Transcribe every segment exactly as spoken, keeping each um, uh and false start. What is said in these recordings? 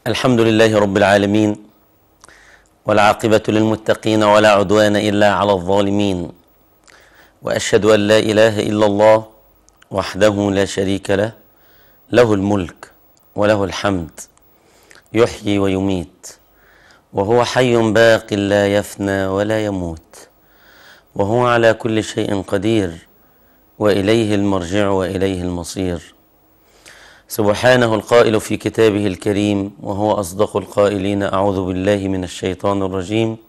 الحمد لله رب العالمين، والعاقبة للمتقين ولا عدوان إلا على الظالمين، وأشهد أن لا إله إلا الله وحده لا شريك له، له الملك وله الحمد، يحيي ويميت، وهو حي باق لا يفنى ولا يموت، وهو على كل شيء قدير، وإليه المرجع وإليه المصير. سبحانه القائل في كتابه الكريم وهو أصدق القائلين: أعوذ بالله من الشيطان الرجيم.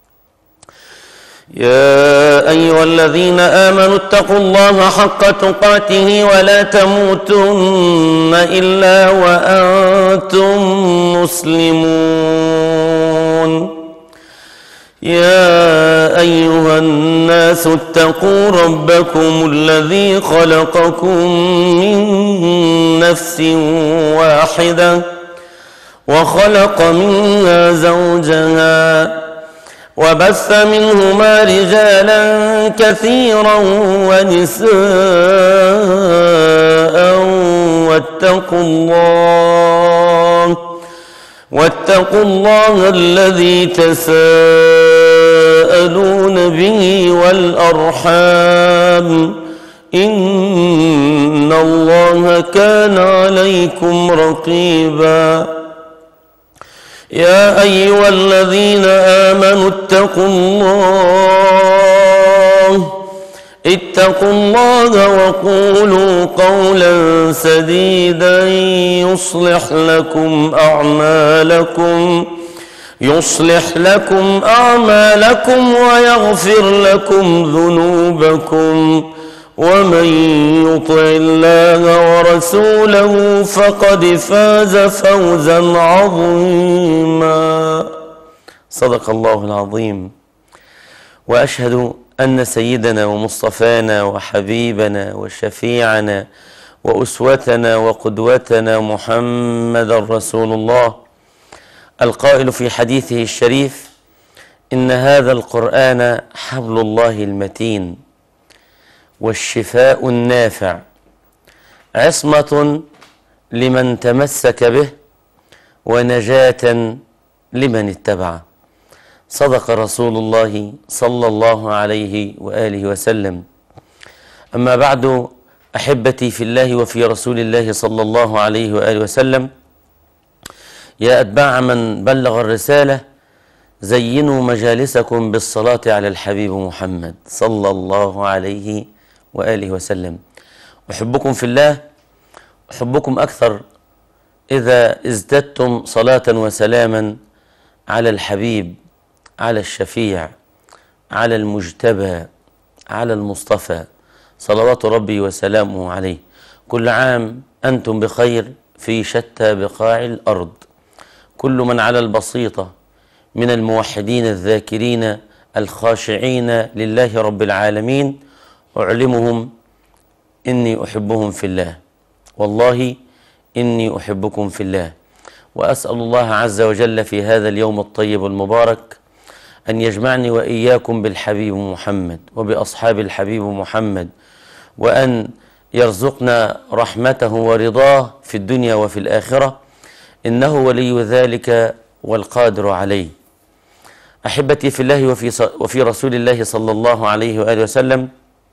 يا أيها الذين آمنوا اتقوا الله حق تقاته ولا تموتن إلا وأنتم مسلمون. يا أيها الناس اتقوا ربكم الذي خلقكم من نفس واحدة وخلق منها زوجها وبث منهما رجالا كثيرا ونساء واتقوا الله واتقوا الله الذي تساءلون به والأرحام إن الله كان عليكم رقيبا. يا أيها الذين آمنوا اتقوا الله اتقوا الله وقولوا قولا سديدا يصلح لكم أعمالكم يصلح لكم أعمالكم ويغفر لكم ذنوبكم، ومن يطع الله ورسوله فقد فاز فوزا عظيما. صدق الله العظيم. وأشهد أن سيدنا ومصطفانا وحبيبنا وشفيعنا وأسوتنا وقدوتنا محمد رسول الله، القائل في حديثه الشريف: إن هذا القرآن حبل الله المتين والشفاء النافع، عصمة لمن تمسك به ونجاة لمن اتبعه. صدق رسول الله صلى الله عليه وآله وسلم. أما بعد، أحبتي في الله وفي رسول الله صلى الله عليه وآله وسلم، يا أتباع من بلغ الرسالة، زينوا مجالسكم بالصلاة على الحبيب محمد صلى الله عليه وآله وسلم. أحبكم في الله، أحبكم أكثر إذا ازددتم صلاة وسلاما على الحبيب، على الشفيع، على المجتبى، على المصطفى، صلوات ربي وسلامه عليه. كل عام أنتم بخير في شتى بقاع الأرض. كل من على البسيطة من الموحدين الذاكرين الخاشعين لله رب العالمين، أعلمهم إني أحبهم في الله، والله إني أحبكم في الله. وأسأل الله عز وجل في هذا اليوم الطيب المبارك أن يجمعني وإياكم بالحبيب محمد وبأصحاب الحبيب محمد، وأن يرزقنا رحمته ورضاه في الدنيا وفي الآخرة، إنه ولي ذلك والقادر عليه. أحبتي في الله وفي, وفي رسول الله صلى الله عليه وآله وسلم،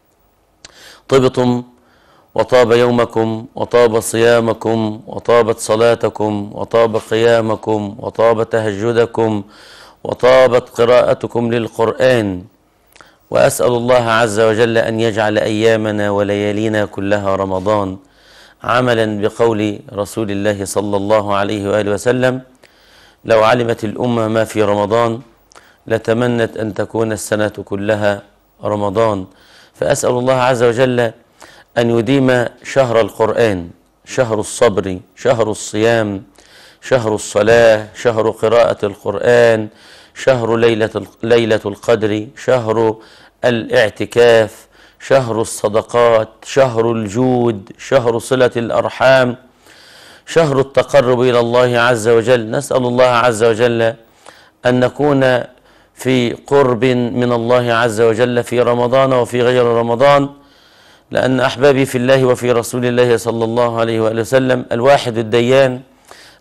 طبتم وطاب يومكم وطاب صيامكم وطابت صلاتكم وطاب قيامكم وطاب تهجدكم وطابت قراءتكم للقرآن. وأسأل الله عز وجل أن يجعل أيامنا وليالينا كلها رمضان، عملا بقول رسول الله صلى الله عليه وآله وسلم: لو علمت الأمة ما في رمضان لتمنت أن تكون السنة كلها رمضان. فأسأل الله عز وجل أن يديم شهر القرآن، شهر الصبر، شهر الصيام، شهر الصلاة، شهر قراءة القرآن، شهر ليلة ليلة القدر، شهر الاعتكاف، شهر الصدقات، شهر الجود، شهر صلة الأرحام، شهر التقرب إلى الله عز وجل. نسأل الله عز وجل أن نكون في قرب من الله عز وجل في رمضان وفي غير رمضان، لأن أحبابي في الله وفي رسول الله صلى الله عليه وآله وسلم، الواحد الديان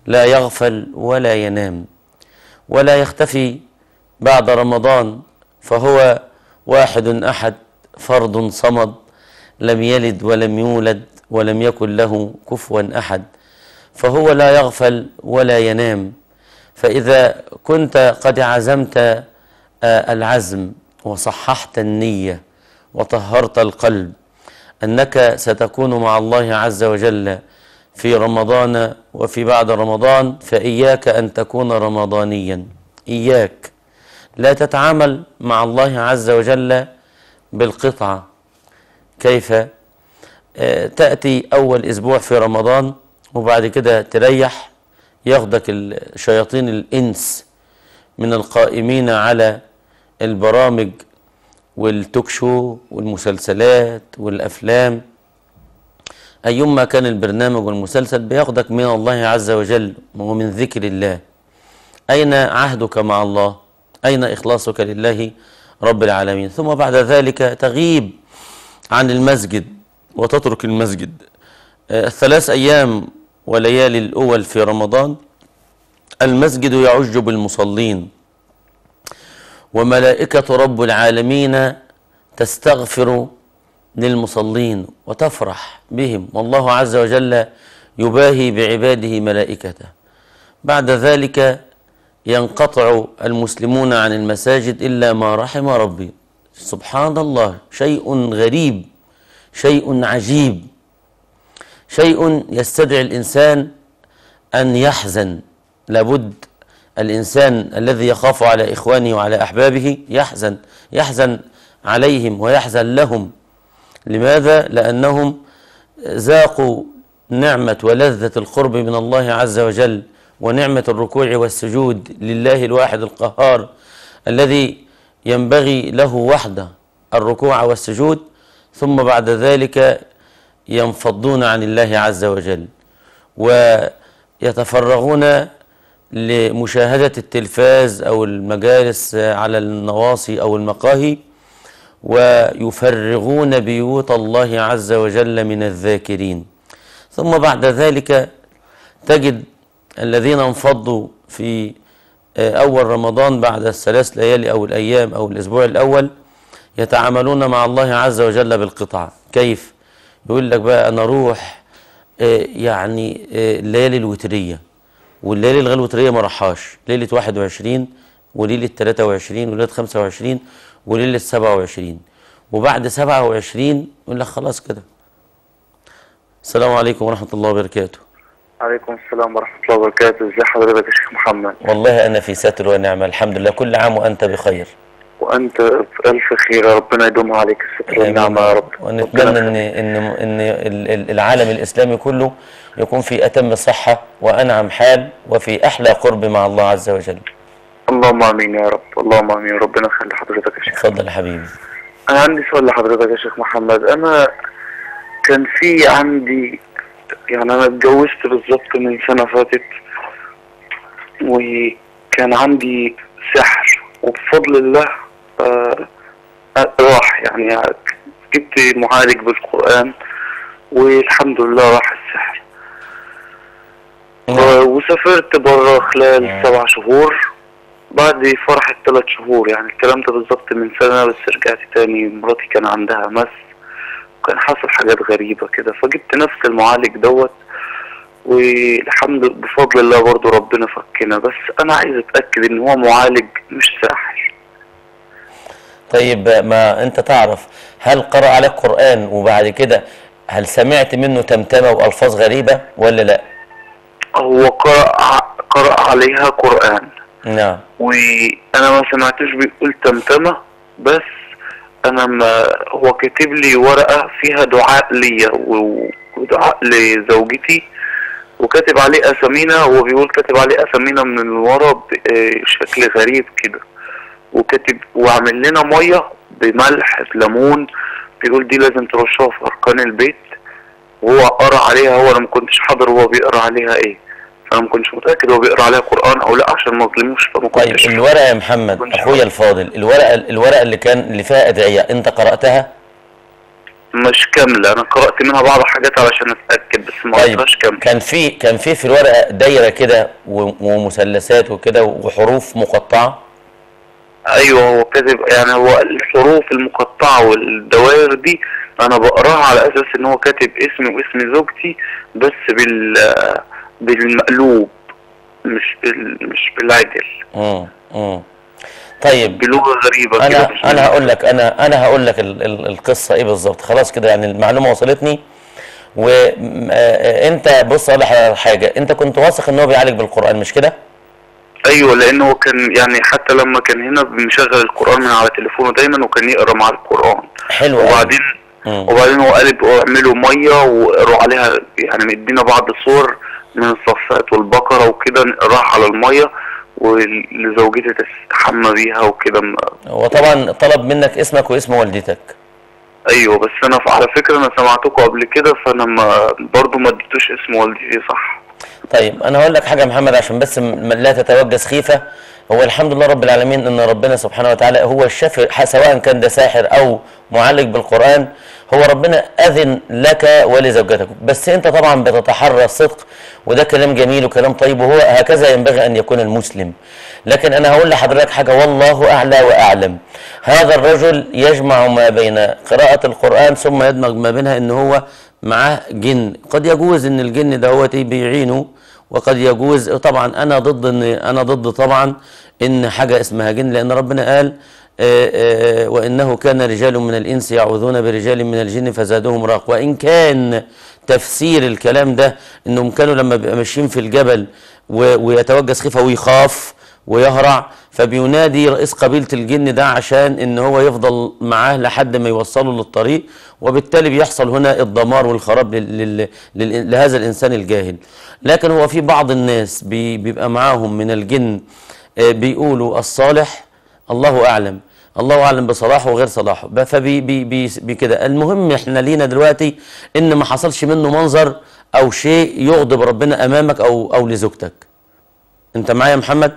لا يغفل ولا ينام ولا يختفي بعد رمضان، فهو واحد أحد فرد صمد لم يلد ولم يولد ولم يكن له كفوا أحد، فهو لا يغفل ولا ينام. فإذا كنت قد عزمت العزم وصححت النية وطهرت القلب أنك ستكون مع الله عز وجل في رمضان وفي بعد رمضان، فإياك أن تكون رمضانيا، إياك لا تتعامل مع الله عز وجل بالقطعة. كيف؟ تأتي أول أسبوع في رمضان وبعد كده تريح، ياخدك الشياطين الإنس من القائمين على البرامج والتوكشو والمسلسلات والأفلام، أيما كان البرنامج والمسلسل بياخدك من الله عز وجل ومن ذكر الله. أين عهدك مع الله؟ أين إخلاصك لله رب العالمين؟ ثم بعد ذلك تغيب عن المسجد وتترك المسجد. الثلاث أيام وليالي الأول في رمضان المسجد يعج بالمصلين، وملائكة رب العالمين تستغفر للمصلين وتفرح بهم، والله عز وجل يباهي بعباده ملائكته. بعد ذلك ينقطع المسلمون عن المساجد إلا ما رحم ربي. سبحان الله، شيء غريب، شيء عجيب، شيء يستدعي الإنسان أن يحزن. لابد الإنسان الذي يخاف على إخوانه وعلى أحبابه يحزن، يحزن عليهم ويحزن لهم. لماذا؟ لأنهم ذاقوا نعمة ولذة القرب من الله عز وجل ونعمة الركوع والسجود لله الواحد القهار الذي ينبغي له وحده الركوع والسجود، ثم بعد ذلك ينفضون عن الله عز وجل ويتفرغون لمشاهدة التلفاز أو المجالس على النواصي أو المقاهي، ويفرغون بيوت الله عز وجل من الذاكرين. ثم بعد ذلك تجد الذين انفضوا في أول رمضان بعد الثلاث ليالي أو الأيام أو الأسبوع الأول يتعاملون مع الله عز وجل بالقطعة. كيف؟ يقول لك بقى أنا أروح يعني الليالي الوترية، والليالي الغير الوترية ما راحهاش، ليلة واحد وعشرين وليلة ثلاثة وعشرين وليلة خمسة وعشرين وليلة سبعة وعشرين، وبعد سبعة وعشرين يقول لك خلاص كده. السلام عليكم ورحمة الله وبركاته. عليكم السلام ورحمة الله وبركاته. ازي حضرتك يا شيخ محمد؟ والله أنا في ستر ونعمة الحمد لله، كل عام وأنت بخير. وأنت بألف خير، ربنا يدوم عليك الستر والنعمة يا رب. ونتمنى إن إن إن العالم الإسلامي كله يكون في أتم صحة وأنعم حال وفي أحلى قرب مع الله عز وجل. اللهم آمين يا رب، اللهم آمين. ربنا يخلي حضرتك يا شيخ. اتفضل يا حبيبي. أنا عندي سؤال لحضرتك يا شيخ محمد. أنا كان في عندي يعني أنا اتجوزت بالظبط من سنة فاتت، وكان عندي سحر وبفضل الله آه راح، يعني جبت معالج بالقرآن والحمد لله راح السحر. آه وسافرت بره خلال سبع شهور بعد فرح الثلاث شهور، يعني الكلام ده بالظبط من سنة. بس رجعت تاني، مراتي كان عندها مس وكان حصل حاجات غريبة كده، فجبت نفس المعالج دوت والحمد بفضل الله برضو ربنا فكنا. بس أنا عايز أتأكد إن هو معالج مش ساحر. طيب ما أنت تعرف هل قرأ عليك قرآن وبعد كده هل سمعت منه تمتمة وألفاظ غريبة ولا لا؟ هو قرأ قرأ عليها قرآن. نعم. وأنا ما سمعتش بيقول تمتمة، بس أنا ما هو كاتب لي ورقة فيها دعاء ليا ودعاء لزوجتي، وكاتب عليه أسامينا. هو بيقول كاتب عليه أسامينا من الورا بشكل غريب كده، وكاتب وعمل لنا مية بملح بليمون، بيقول دي لازم ترشها في أركان البيت. وهو قرأ عليها، هو أنا ما كنتش حاضر هو بيقرأ عليها إيه، فأنا ما كنتش متأكد هو بيقرأ عليها قرآن أو لأ عشان ما أظلموش، فما كنتش. طيب الورقة يا محمد أخويا الفاضل، الورقة الورقة اللي كان اللي فيها أدعية أنت قرأتها؟ مش كاملة، انا قرأت منها بعض الحاجات علشان اتأكد، بس ما طيب قرأتهاش كاملة. كان في كان في في الورقه دايره كده و- ومثلثات وكده وحروف مقطعه؟ ايوه هو كاتب، يعني هو الحروف المقطعة والدوائر دي انا بقراها على اساس ان هو كاتب اسمي واسم زوجتي، بس بال بالمقلوب، مش بال مش بالعدل، امم امم طيب بلغة غريبة كده، مش انا انا هقول بالمصري. لك انا انا هقول لك ال- ال- القصه ايه بالظبط. خلاص كده يعني المعلومه وصلتني. وانت بص اقول لك على حاجه، انت كنت واثق ان هو بيعالج بالقران مش كده؟ ايوه لانه هو كان يعني حتى لما كان هنا بنشغل القرآن من على تليفونه دايما، وكان يقرا مع القرآن. حلو قوي. وبعدين وبعدين هو قال ابقوا اعملوا ميه وقروا عليها، يعني مدينا بعض صور من الصفات والبقره وكده نقراها على الميه ولزوجتي تستحمى بيها وكده. وطبعا طلب منك اسمك واسم والدتك. ايوه بس انا على فكره انا سمعتكم قبل كده، فانا ما برضه ما اديتوش اسم والدتي صح. طيب انا هقول لك حاجه يا محمد عشان بس م- لا تتوجس خيفه. هو الحمد لله رب العالمين ان ربنا سبحانه وتعالى هو الشافي، ح- سواء كان ده ساحر او معالج بالقران. هو ربنا اذن لك ولزوجتك، بس انت طبعا بتتحرى الصدق، وده كلام جميل وكلام طيب، وهو هكذا ينبغي ان يكون المسلم. لكن انا هقول لحضرتك حاجه والله اعلى واعلم. هذا الرجل يجمع ما بين قراءه القران ثم يدمج ما بينها ان هو معاه جن. قد يجوز ان الجن ده هو بيعينه، وقد يجوز طبعا انا ضد ان انا ضد طبعا ان حاجه اسمها جن، لان ربنا قال آآ آآ وانه كان رجال من الانس يعوذون برجال من الجن فزادوهم رهقا. وان كان تفسير الكلام ده انهم كانوا لما بيبقوا ماشيين في الجبل ويتوجس خيفه ويخاف ويهرع، فبينادي رئيس قبيله الجن ده عشان ان هو يفضل معاه لحد ما يوصله للطريق، وبالتالي بيحصل هنا الدمار والخراب لل- لل- لهذا الانسان الجاهل. لكن هو في بعض الناس بي- بيبقى معاهم من الجن آه، بيقولوا الصالح الله اعلم، الله اعلم بصلاحه وغير صلاحه، ب- فبي بي بي بي كده. المهم احنا لينا دلوقتي ان ما حصلش منه منظر او شيء يغضب ربنا امامك او او لزوجتك. انت معايا يا محمد؟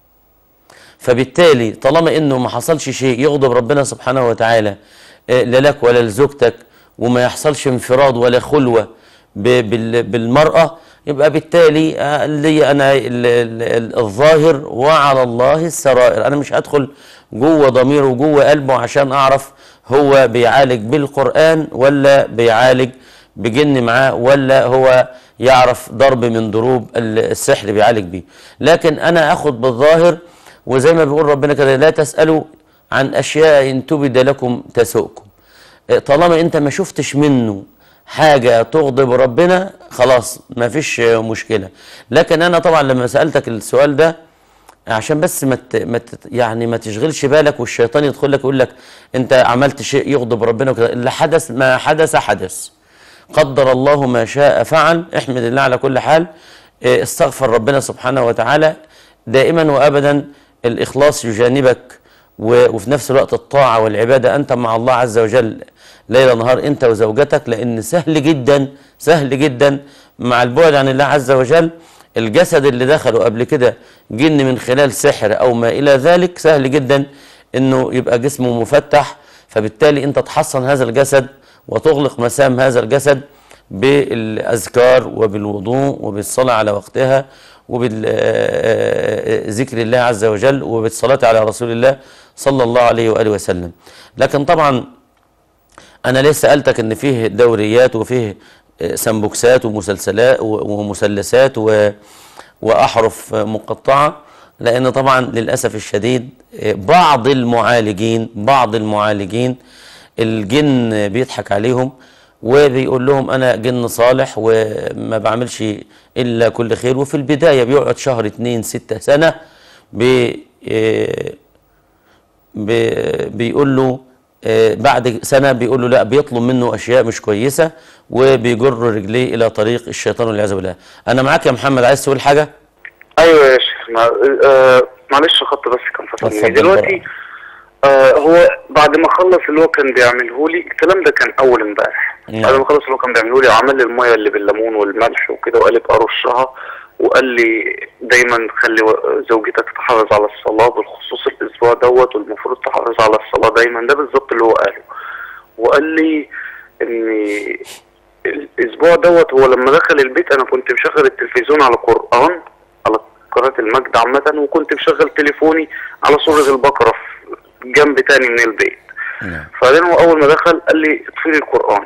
فبالتالي طالما انه ما حصلش شيء يغضب ربنا سبحانه وتعالى آه، لا لك ولا لزوجتك، وما يحصلش انفراد ولا خلوه ب- بال- بالمراه، يبقى بالتالي آه، لي انا ال- ال- الظاهر وعلى الله السرائر. انا مش هدخل جوه ضميره وجوه قلبه عشان اعرف هو بيعالج بالقران ولا بيعالج بجن معاه، ولا هو يعرف ضرب من ضروب السحر بيعالج بيه. لكن انا اخد بالظاهر، وزي ما بيقول ربنا كده لا تسألوا عن أشياء إن تبد لكم تسؤكم. طالما أنت ما شفتش منه حاجة تغضب ربنا خلاص ما فيش مشكلة. لكن أنا طبعا لما سألتك السؤال ده عشان بس ما مت مت يعني ما تشغلش بالك والشيطان يدخل لك يقول لك أنت عملت شيء يغضب ربنا وكده. اللي حدث ما حدث حدث، قدر الله ما شاء فعل. احمد الله على كل حال، استغفر ربنا سبحانه وتعالى دائما وابدا. الاخلاص يجانبك، وفي نفس الوقت الطاعه والعباده، انت مع الله عز وجل ليل نهار انت وزوجتك. لان سهل جدا سهل جدا مع البعد عن الله عز وجل الجسد اللي دخله قبل كده جن من خلال سحر او ما الى ذلك، سهل جدا انه يبقى جسمه مفتح. فبالتالي انت تحصن هذا الجسد وتغلق مسام هذا الجسد بالاذكار وبالوضوء وبالصلاه على وقتها وبذكر الله عز وجل وبالصلاه على رسول الله صلى الله عليه واله وسلم. لكن طبعا انا ليه سالتك ان فيه دوريات وفيه سمبوكسات ومسلسلات ومثلثات واحرف مقطعه، لان طبعا للاسف الشديد بعض المعالجين بعض المعالجين الجن بيضحك عليهم وبيقول لهم انا جن صالح وما بعملش الا كل خير، وفي البدايه بيقعد شهر اتنين ستة سنه بي بي بيقول له بعد سنه بيقول له لا، بيطلب منه اشياء مش كويسه وبيجر رجليه الى طريق الشيطان والعياذ بالله. انا معاك يا محمد، عايز تقول حاجه؟ ايوه يا شيخ، مع... آه... معلش خط بس كان فصلني دلوقتي. آه هو بعد ما خلص اللي هو كان بيعمله لي، الكلام ده كان اول امبارح. نعم. بعد ما خلص اللي هو كان بيعمله لي وعمل لي الميه اللي بالليمون والملح وكده، وقال لي ابقى رشها، وقال لي دايما خلي زوجتك تحافظ على الصلاه بالخصوص الاسبوع دوت، والمفروض تحافظ على الصلاه دايما. ده بالظبط اللي هو قاله. وقال لي ان الاسبوع دوت هو لما دخل البيت انا كنت مشغل التلفزيون على قرآن، على قناة المجد عامة، وكنت مشغل تليفوني على سورة البقرة في جنب تاني من البيت. نعم. فبعدين هو اول ما دخل قال لي اطفي لي القرآن،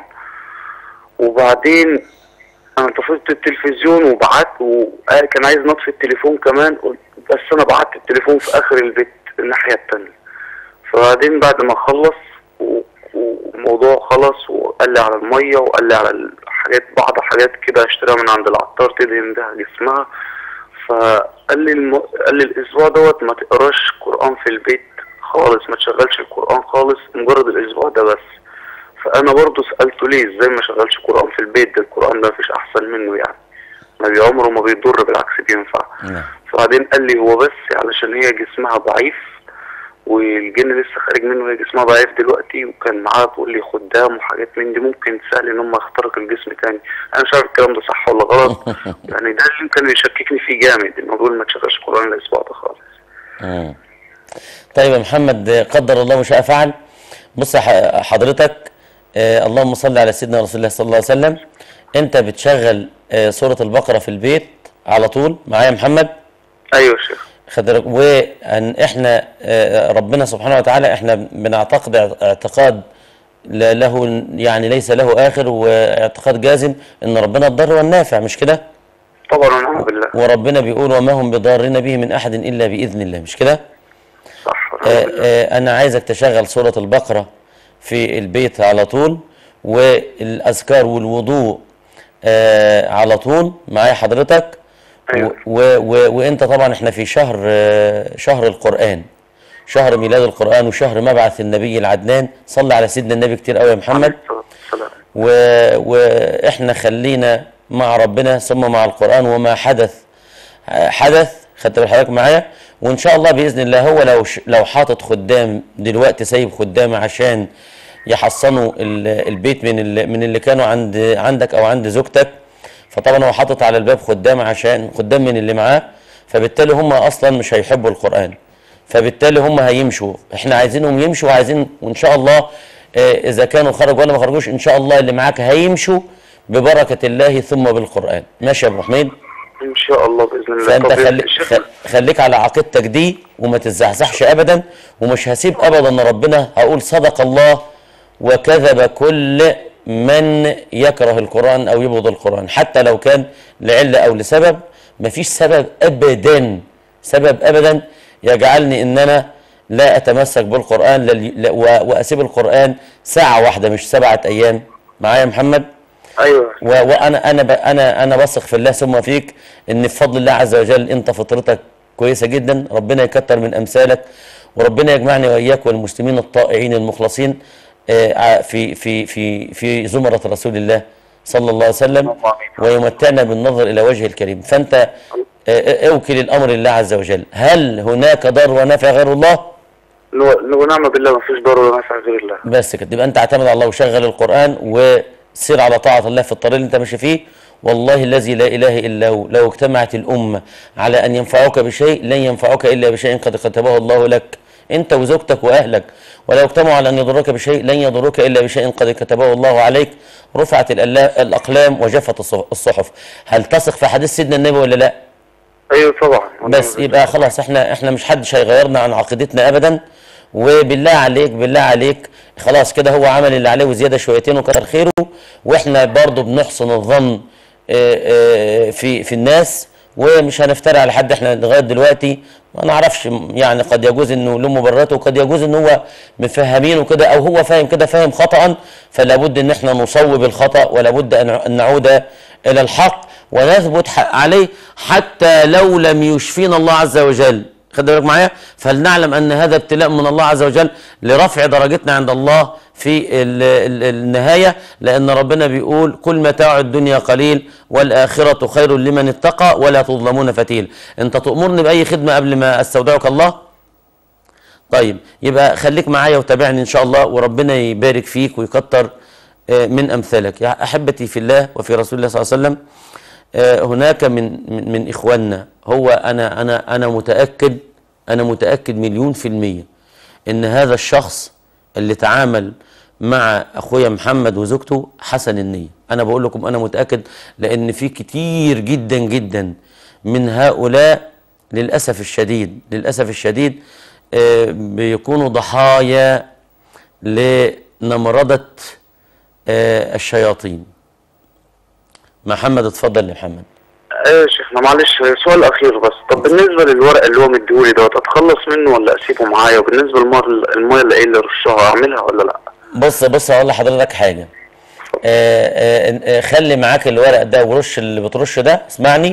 وبعدين انا طفيت التلفزيون وبعت، وكان عايز نطفي التليفون كمان، قلت بس انا بعت التليفون في اخر البيت الناحية التانية. فبعدين بعد ما خلص والموضوع خلص وقال لي على المية وقال لي على الحاجات، بعض حاجات كده اشتريها من عند العطار تدهن بيها جسمها. فقال لي الم... قال لي الاسبوع دوت ما تقراش قرآن في البيت خالص، ما تشغلش القرآن خالص مجرد الاسبوع ده بس. فانا برضو سألته ليه ازاي ما شغلش قرآن في البيت، ده القرآن ده مفيش احسن منه يعني، ما بعمره ما بيضر، بالعكس بينفع. فبعدين قال لي هو بس علشان هي جسمها ضعيف والجن لسه خارج منه، هي جسمها ضعيف دلوقتي، وكان معاها بيقول لي خدام وحاجات من دي ممكن سهل ان هم يخترق الجسم تاني. انا مش عارف الكلام ده صح ولا غلط يعني ده اللي كان يشككني فيه جامد، انه بيقول ما تشغلش قرآن الاسبوع ده خالص. امم طيب يا محمد، قدر الله ما شاء فعل. بص حضرتك، آه اللهم صل على سيدنا رسول الله صلى الله عليه وسلم. انت بتشغل آه سورة البقرة في البيت على طول معايا يا محمد؟ ايوه يا شيخ. خدرك. وان احنا آه ربنا سبحانه وتعالى احنا بنعتقد اعتقاد له يعني ليس له اخر، واعتقاد جازم ان ربنا الضار والنافع، مش كده؟ طبعا ونعم بالله. وربنا بيقول وما هم بضارين به من احد الا باذن الله، مش كده؟ صح. آه آه انا عايزك تشغل سورة البقرة في البيت على طول، والاذكار والوضوء آه على طول معايا حضرتك. أيوة. وانت طبعا احنا في شهر آه شهر القرآن، شهر ميلاد القرآن وشهر مبعث النبي العدنان. صلى على سيدنا النبي كتير قوي يا محمد. و... واحنا خلينا مع ربنا ثم مع القرآن، وما حدث حدث. خدت بال حضرتك معايا؟ وان شاء الله باذن الله هو لو ش... لو حاطط خدام دلوقتي، سايب خدام عشان يحصنوا البيت من اللي من اللي كانوا عند عندك او عند زوجتك، فطبعا هو حاطط على الباب خدام عشان خدام من اللي معاه، فبالتالي هم اصلا مش هيحبوا القرآن، فبالتالي هم هيمشوا. احنا عايزينهم يمشوا، وعايزين وان شاء الله اه اذا كانوا خرجوا ولا ما خرجوش ان شاء الله اللي معاك هيمشوا ببركة الله ثم بالقرآن. ماشي يا ابو حميد؟ ان شاء الله باذن الله. فانت خلي خليك على عقيدتك دي وما تتزحزحش ابدا، ومش هسيب ابدا ربنا. هقول صدق الله وكذب كل من يكره القرآن او يبغض القرآن، حتى لو كان لعلة او لسبب. مفيش سبب ابدا، سبب ابدا يجعلني ان انا لا اتمسك بالقرآن واسيب القرآن ساعة واحدة مش سبعة ايام. معايا يا محمد؟ ايوه. وانا انا انا انا بثق في الله ثم فيك ان بفضل الله عز وجل انت فطرتك كويسه جدا. ربنا يكتر من امثالك، وربنا يجمعني واياك والمسلمين الطائعين المخلصين في في في في زمره رسول الله صلى الله عليه وسلم، ويمتعنا بالنظر الى وجهه الكريم. فانت اوكل الامر لله عز وجل. هل هناك ضار ونفع غير الله؟ ونعم بالله، ما فيش ضار ولا نفع غير الله. بس كده، يبقى انت اعتمد على الله وشغل القرآن وسير على طاعة الله في الطريق اللي انت ماشي فيه. والله الذي لا اله الا هو لو اجتمعت الامة على ان ينفعوك بشيء لن ينفعوك الا بشيء قد كتبه الله لك انت وزوجتك واهلك، ولو اجتمعوا على ان يضروك بشيء لن يضروك الا بشيء قد كتبه الله عليك. رفعت الاقلام وجفت الصحف. هل تثق في حديث سيدنا النبي ولا لا؟ ايوه طبعا. بس يبقى خلاص احنا احنا مش حدش هيغيرنا عن عقيدتنا ابدا. وبالله عليك بالله عليك خلاص كده، هو عمل اللي عليه وزياده شويتين وكتر خيره، واحنا برضه بنحسن الظن في في الناس، ومش هنفتري على حد. احنا لغايه دلوقتي ما نعرفش، يعني قد يجوز انه له مبرراته، وقد يجوز ان هو مفهمينه كده، او هو فاهم كده فاهم خطأ. فلا بد ان احنا نصوب الخطأ، ولا بد ان نعود الى الحق ونثبت عليه حتى لو لم يشفينا الله عز وجل. خد بالك معايا؟ فلنعلم ان هذا ابتلاء من الله عز وجل لرفع درجتنا عند الله في النهايه، لان ربنا بيقول كل متاع الدنيا قليل والاخره خير لمن اتقى ولا تظلمون فتيل. انت تؤمرني باي خدمه قبل ما استودعك الله؟ طيب يبقى خليك معايا وتابعني ان شاء الله، وربنا يبارك فيك ويكتر من امثالك. يا احبتي في الله وفي رسول الله صلى الله عليه وسلم، هناك من من اخواننا، هو انا انا انا متاكد انا متاكد مليون في الميه ان هذا الشخص اللي تعامل مع اخويا محمد وزوجته حسن النيه. انا بقول لكم انا متاكد، لان في كتير جدا جدا من هؤلاء للاسف الشديد للاسف الشديد آه بيكونوا ضحايا لنمرضه آه الشياطين. محمد اتفضل يا محمد. ايوه يا شيخنا، معلش سؤال اخير بس. طب بالنسبه للورق اللي هو مديهولي دوت، اتخلص منه ولا اسيبه معايا؟ وبالنسبه للميه الميه اللي اللي رشها اعملها ولا لا؟ بص بص هقول لحضرتك حاجه. آآ آآ خلي معاك الورق ده ورش اللي بترش ده، اسمعني.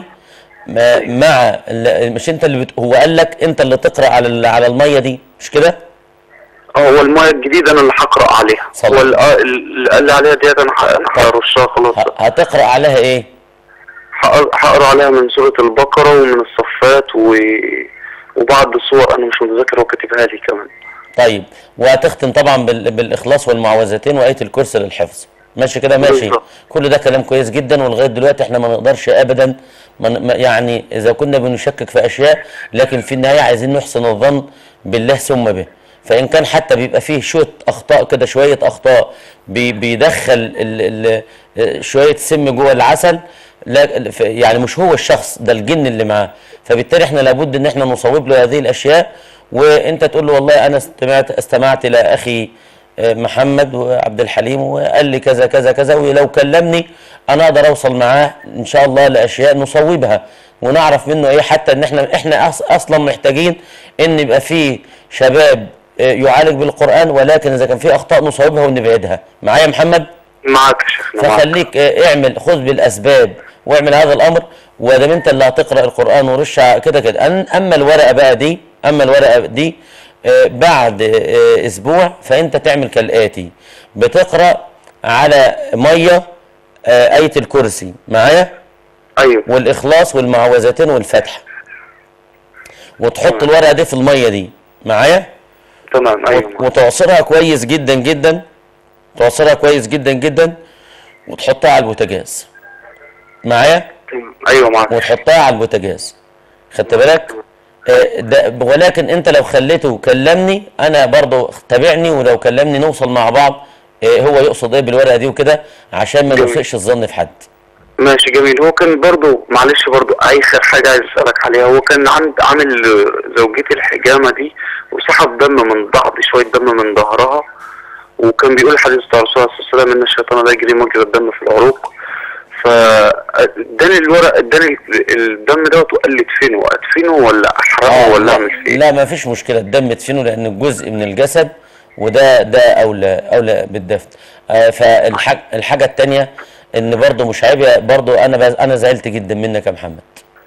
مع مش انت اللي بت... هو قال لك انت اللي تقرا على على الميه دي، مش كده؟ اه، هو الميه الجديده انا اللي هقرا عليها. هو اللي قال لي عليها ديت انا هرشها خلاص. هتقرا عليها ايه؟ هقرا عليها من سوره البقره ومن الصفات و... وبعض الصور انا مش متذكر هو كاتبها لي كمان. طيب، وهتختم طبعا بال... بالاخلاص والمعوذتين وايه الكرسي للحفظ. ماشي كده؟ ماشي. بالضبط. كل ده كلام كويس جدا، ولغايه دلوقتي احنا ما نقدرش ابدا من يعني اذا كنا بنشكك في اشياء، لكن في النهايه عايزين نحسن الظن بالله ثم به. فان كان حتى بيبقى فيه شويه اخطاء كده، شويه اخطاء بي بيدخل ال ال شويه سم جوه العسل، لا يعني مش هو الشخص ده، الجن اللي معاه. فبالتالي احنا لابد ان احنا نصوب له هذه الاشياء، وانت تقول له والله انا استمعت استمعت الى اخي محمد وعبد الحليم وقال لي كذا كذا كذا، ولو كلمني انا اقدر اوصل معاه ان شاء الله لاشياء نصوبها ونعرف منه ايه، حتى ان احنا احنا اصلا محتاجين ان يبقى في شباب يعالج بالقران، ولكن اذا كان في اخطاء نصوبها ونبعدها. معايا يا محمد؟ معاك يا شيخنا. فخليك اعمل، خذ بالاسباب واعمل هذا الامر، ودام انت اللي هتقرا القران ورش كده كده. اما الورقه بقى دي اما الورقه دي آه بعد آه اسبوع فانت تعمل كالاتي: بتقرا على ميه آه ايه الكرسي، معايا؟ ايوه. والاخلاص والمعوذتين والفتح، وتحط تمام. الورقه دي في الميه دي، معايا؟ تمام. ايوه. وتعصرها كويس جدا جدا، تعصرها كويس جدا جدا وتحطها على البوتاجاز، معايا؟ ايوه معاك. وتحطها على البوتاجاز، خدت بالك؟ آه ده ولكن انت لو خليته كلمني انا برضو تابعني، ولو كلمني نوصل مع بعض آه هو يقصد ايه بالورقه دي وكده، عشان ما نسيئش الظن في حد. ماشي جميل. هو كان برضو معلش برضو اخر حاجه عايز اسالك عليها، هو كان عند عامل زوجتي الحجامه دي وسحب دم من بعض، شويه دم من ظهرها، وكان بيقول الحديث بتاع الرسول صلى الله عليه وسلم ان الشيطان لا يجري مجرى الدم في العروق. فاداني الورق اداني الدم دوت وقال لي ادفنه، ادفنه ولا احرقه ولا اعمل فيه؟ لا ما فيش مشكله، الدم ادفنه لان جزء من الجسد، وده ده اولى اولى بالدفن. آه فالحاجه الحاجه الثانيه ان برضه مش عيب، برضه انا انا زعلت جدا منك يا محمد،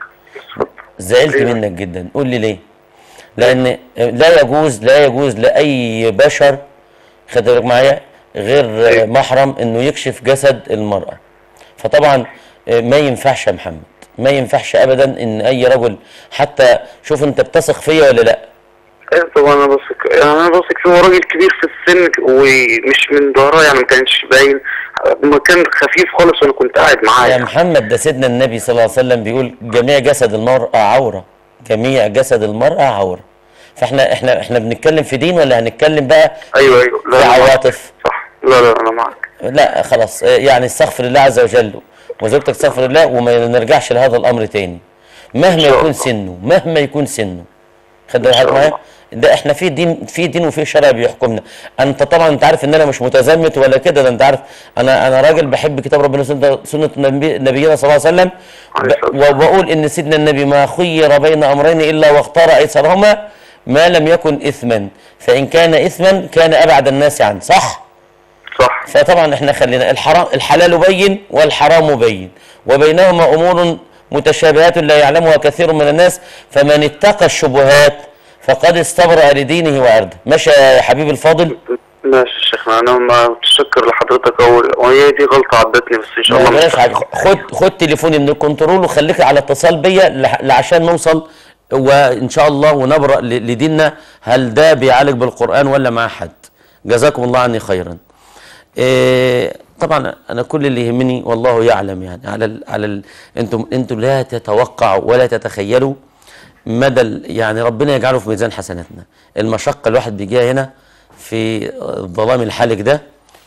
زعلت منك جدا. قول لي ليه؟ لان لا يجوز لا يجوز لاي بشر، خد بالك معايا، غير محرم انه يكشف جسد المراه. فطبعا ما ينفعش يا محمد، ما ينفعش ابدا ان اي رجل، حتى شوف انت بتثق فيا ولا لا؟ ايوه طبعا انا بثق، يعني انا بثق فيه. هو راجل كبير في السن ومش من ظهرها، يعني ما كانش باين، ما كان خفيف خالص وانا كنت قاعد معاه. يا محمد ده سيدنا النبي صلى الله عليه وسلم بيقول جميع جسد المرأة عورة، جميع جسد المرأة عورة. فاحنا احنا احنا بنتكلم في دين ولا هنتكلم بقى ايوه ايوه لا في عواطف؟ صح. لا لا انا معاك. لا خلاص، يعني استغفر الله عز وجل وزوجتك تستغفر الله، وما نرجعش لهذا الامر تاني مهما يكون سنه، مهما يكون سنه. خد بالك معايا؟ ده احنا في دين في دين وفي شرع بيحكمنا. انت طبعا انت عارف ان انا مش متزمت ولا كده، ده انت عارف انا انا راجل بحب كتاب ربنا سنه نبينا صلى الله عليه وسلم، وبقول ان سيدنا النبي ما خير بين امرين الا واختار ايسرهما ما لم يكن اثما، فان كان اثما كان ابعد الناس عنه. صح؟ صح. فطبعا احنا خلينا الحرام الحلال بين والحرام بين، وبينهما امور متشابهات لا يعلمها كثير من الناس، فمن اتقى الشبهات فقد استبرأ لدينه وعرضه. ماشي يا حبيبي الفاضل؟ ماشي يا شيخنا، انا متشكر لحضرتك، وهي دي غلطه عدتني بس ان شاء الله مش حاجه. خد خد تليفوني من الكنترول وخليك على اتصال بيا عشان نوصل وان شاء الله ونبرأ لديننا، هل ده بيعالج بالقرآن ولا مع حد؟ جزاكم الله عني خيرا. إيه طبعا انا كل اللي يهمني والله يعلم، يعني على ال على ال انتم انتم لا تتوقعوا ولا تتخيلوا مدى، يعني ربنا يجعله في ميزان حسناتنا. المشقه الواحد بيجيها هنا في الظلام الحالك ده،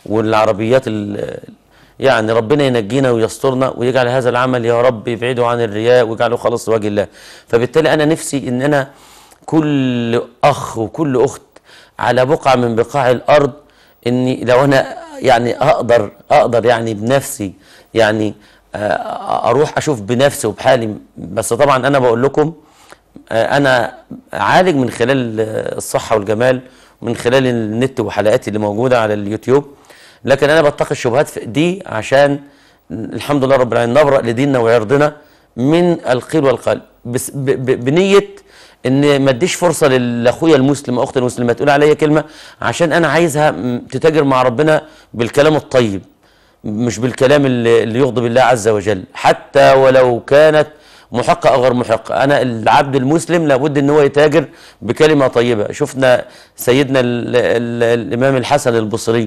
والعربيات يعني ربنا ينجينا ويسترنا ويجعل هذا العمل يا رب يبعده عن الرياء ويجعله خالص لوجه الله. فبالتالي انا نفسي ان انا كل اخ وكل اخت على بقعه من بقاع الارض، اني لو انا يعني اقدر اقدر يعني بنفسي يعني اروح اشوف بنفسي وبحالي. بس طبعا انا بقول لكم انا عالج من خلال الصحه والجمال ومن خلال النت وحلقاتي اللي موجوده على اليوتيوب، لكن انا بتقي الشبهات دي عشان الحمد لله رب العالمين نبرأ لديننا وعرضنا من القيل والقال، بس بنيه ان ما اديش فرصه لاخويا المسلم او اختي المسلمه تقول عليا كلمه عشان انا عايزها تتاجر مع ربنا بالكلام الطيب، مش بالكلام اللي, اللي يغضب الله عز وجل، حتى ولو كانت محقه او غير محقه. انا العبد المسلم لابد ان هو يتاجر بكلمه طيبه. شفنا سيدنا ال ال الامام الحسن البصري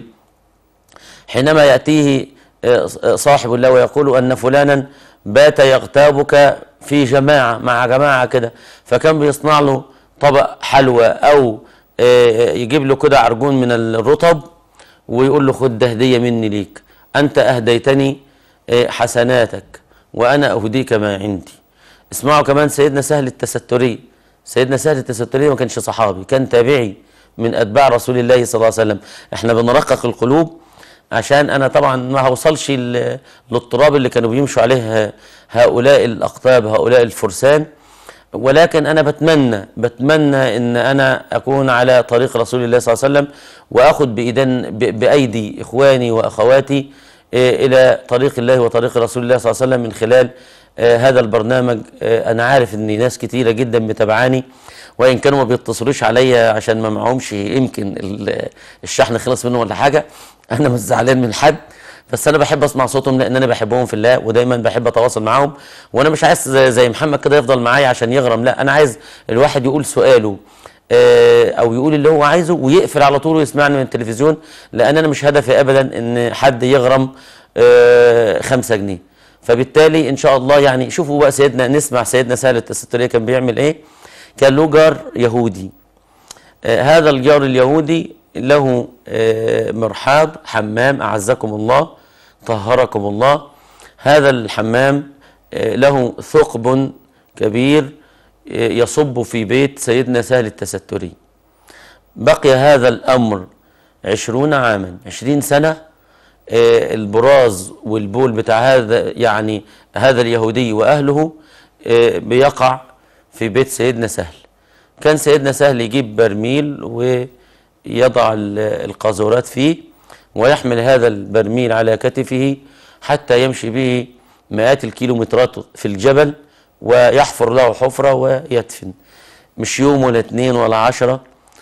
حينما ياتيه صاحب الله ويقول ان فلانا بات يغتابك في جماعه مع جماعه كده، فكان بيصنع له طبق حلوى او يجيب له كده عرجون من الرطب ويقول له خد ده هديه مني ليك، انت اهديتني حسناتك وانا اهديك ما عندي. اسمعوا كمان سيدنا سهل التستري. سيدنا سهل التستري ما كانش صحابي، كان تابعي من اتباع رسول الله صلى الله عليه وسلم. احنا بنرقق القلوب عشان انا طبعا ما هوصلش للتراب اللي كانوا بيمشوا عليه هؤلاء الاقطاب هؤلاء الفرسان، ولكن انا بتمنى بتمنى ان انا اكون على طريق رسول الله صلى الله عليه وسلم واخد بايدين بايدي اخواني واخواتي الى طريق الله وطريق رسول الله صلى الله عليه وسلم من خلال هذا البرنامج. انا عارف ان ناس كتيره جدا متابعاني، وان كانوا ما بيتصلوش عليا عشان ما معهمش يمكن الشحن خلص منهم ولا حاجه، انا مش زعلان من حد، بس انا بحب اسمع صوتهم لان انا بحبهم في الله ودايما بحب اتواصل معاهم. وانا مش عايز زي محمد كده يفضل معايا عشان يغرم، لا انا عايز الواحد يقول سؤاله او يقول اللي هو عايزه ويقفل على طول ويسمعني من التلفزيون، لان انا مش هدفي ابدا ان حد يغرم خمسة جنيه. فبالتالي ان شاء الله يعني شوفوا بقى سيدنا نسمع سيدنا سهل التستري كان بيعمل ايه. كان له جار يهودي، هذا الجار اليهودي له مرحاض حمام اعزكم الله طهركم الله. هذا الحمام له ثقب كبير يصب في بيت سيدنا سهل التستري. بقي هذا الامر عشرون عاما، عشرين سنه، البراز والبول بتاع هذا يعني هذا اليهودي واهله بيقع في بيت سيدنا سهل. كان سيدنا سهل يجيب برميل ويضع القاذورات فيه ويحمل هذا البرميل على كتفه حتى يمشي به مئات الكيلومترات في الجبل ويحفر له حفرة ويدفن. مش يوم ولا اتنين ولا عشرة.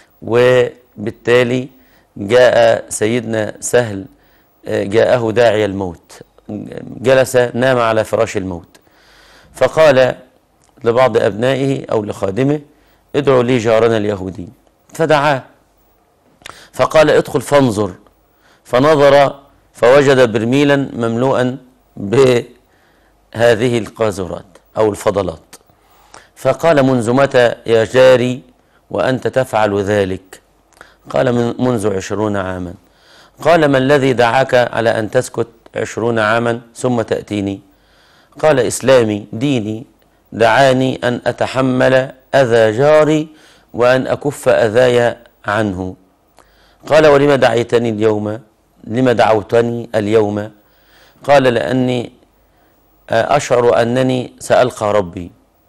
وبالتالي جاء سيدنا سهل جاءه داعي الموت، جلس نام على فراش الموت، فقال لبعض أبنائه أو لخادمه ادعوا لي جارنا اليهودي، فدعاه فقال ادخل فانظر، فنظر فوجد برميلا مملوءا بهذه القاذورات أو الفضلات، فقال منذ متى يا جاري وأنت تفعل ذلك؟ قال من منذ عشرون عاما. قال ما الذي دعاك على أن تسكت عشرون عاما ثم تأتيني؟ قال إسلامي ديني دعاني أن أتحمل أذى جاري وأن أكف أذاي عنه. قال ولم دعيتني اليوم؟ لم دعوتني اليوم؟ قال لأني أشعر أنني سألقى ربي،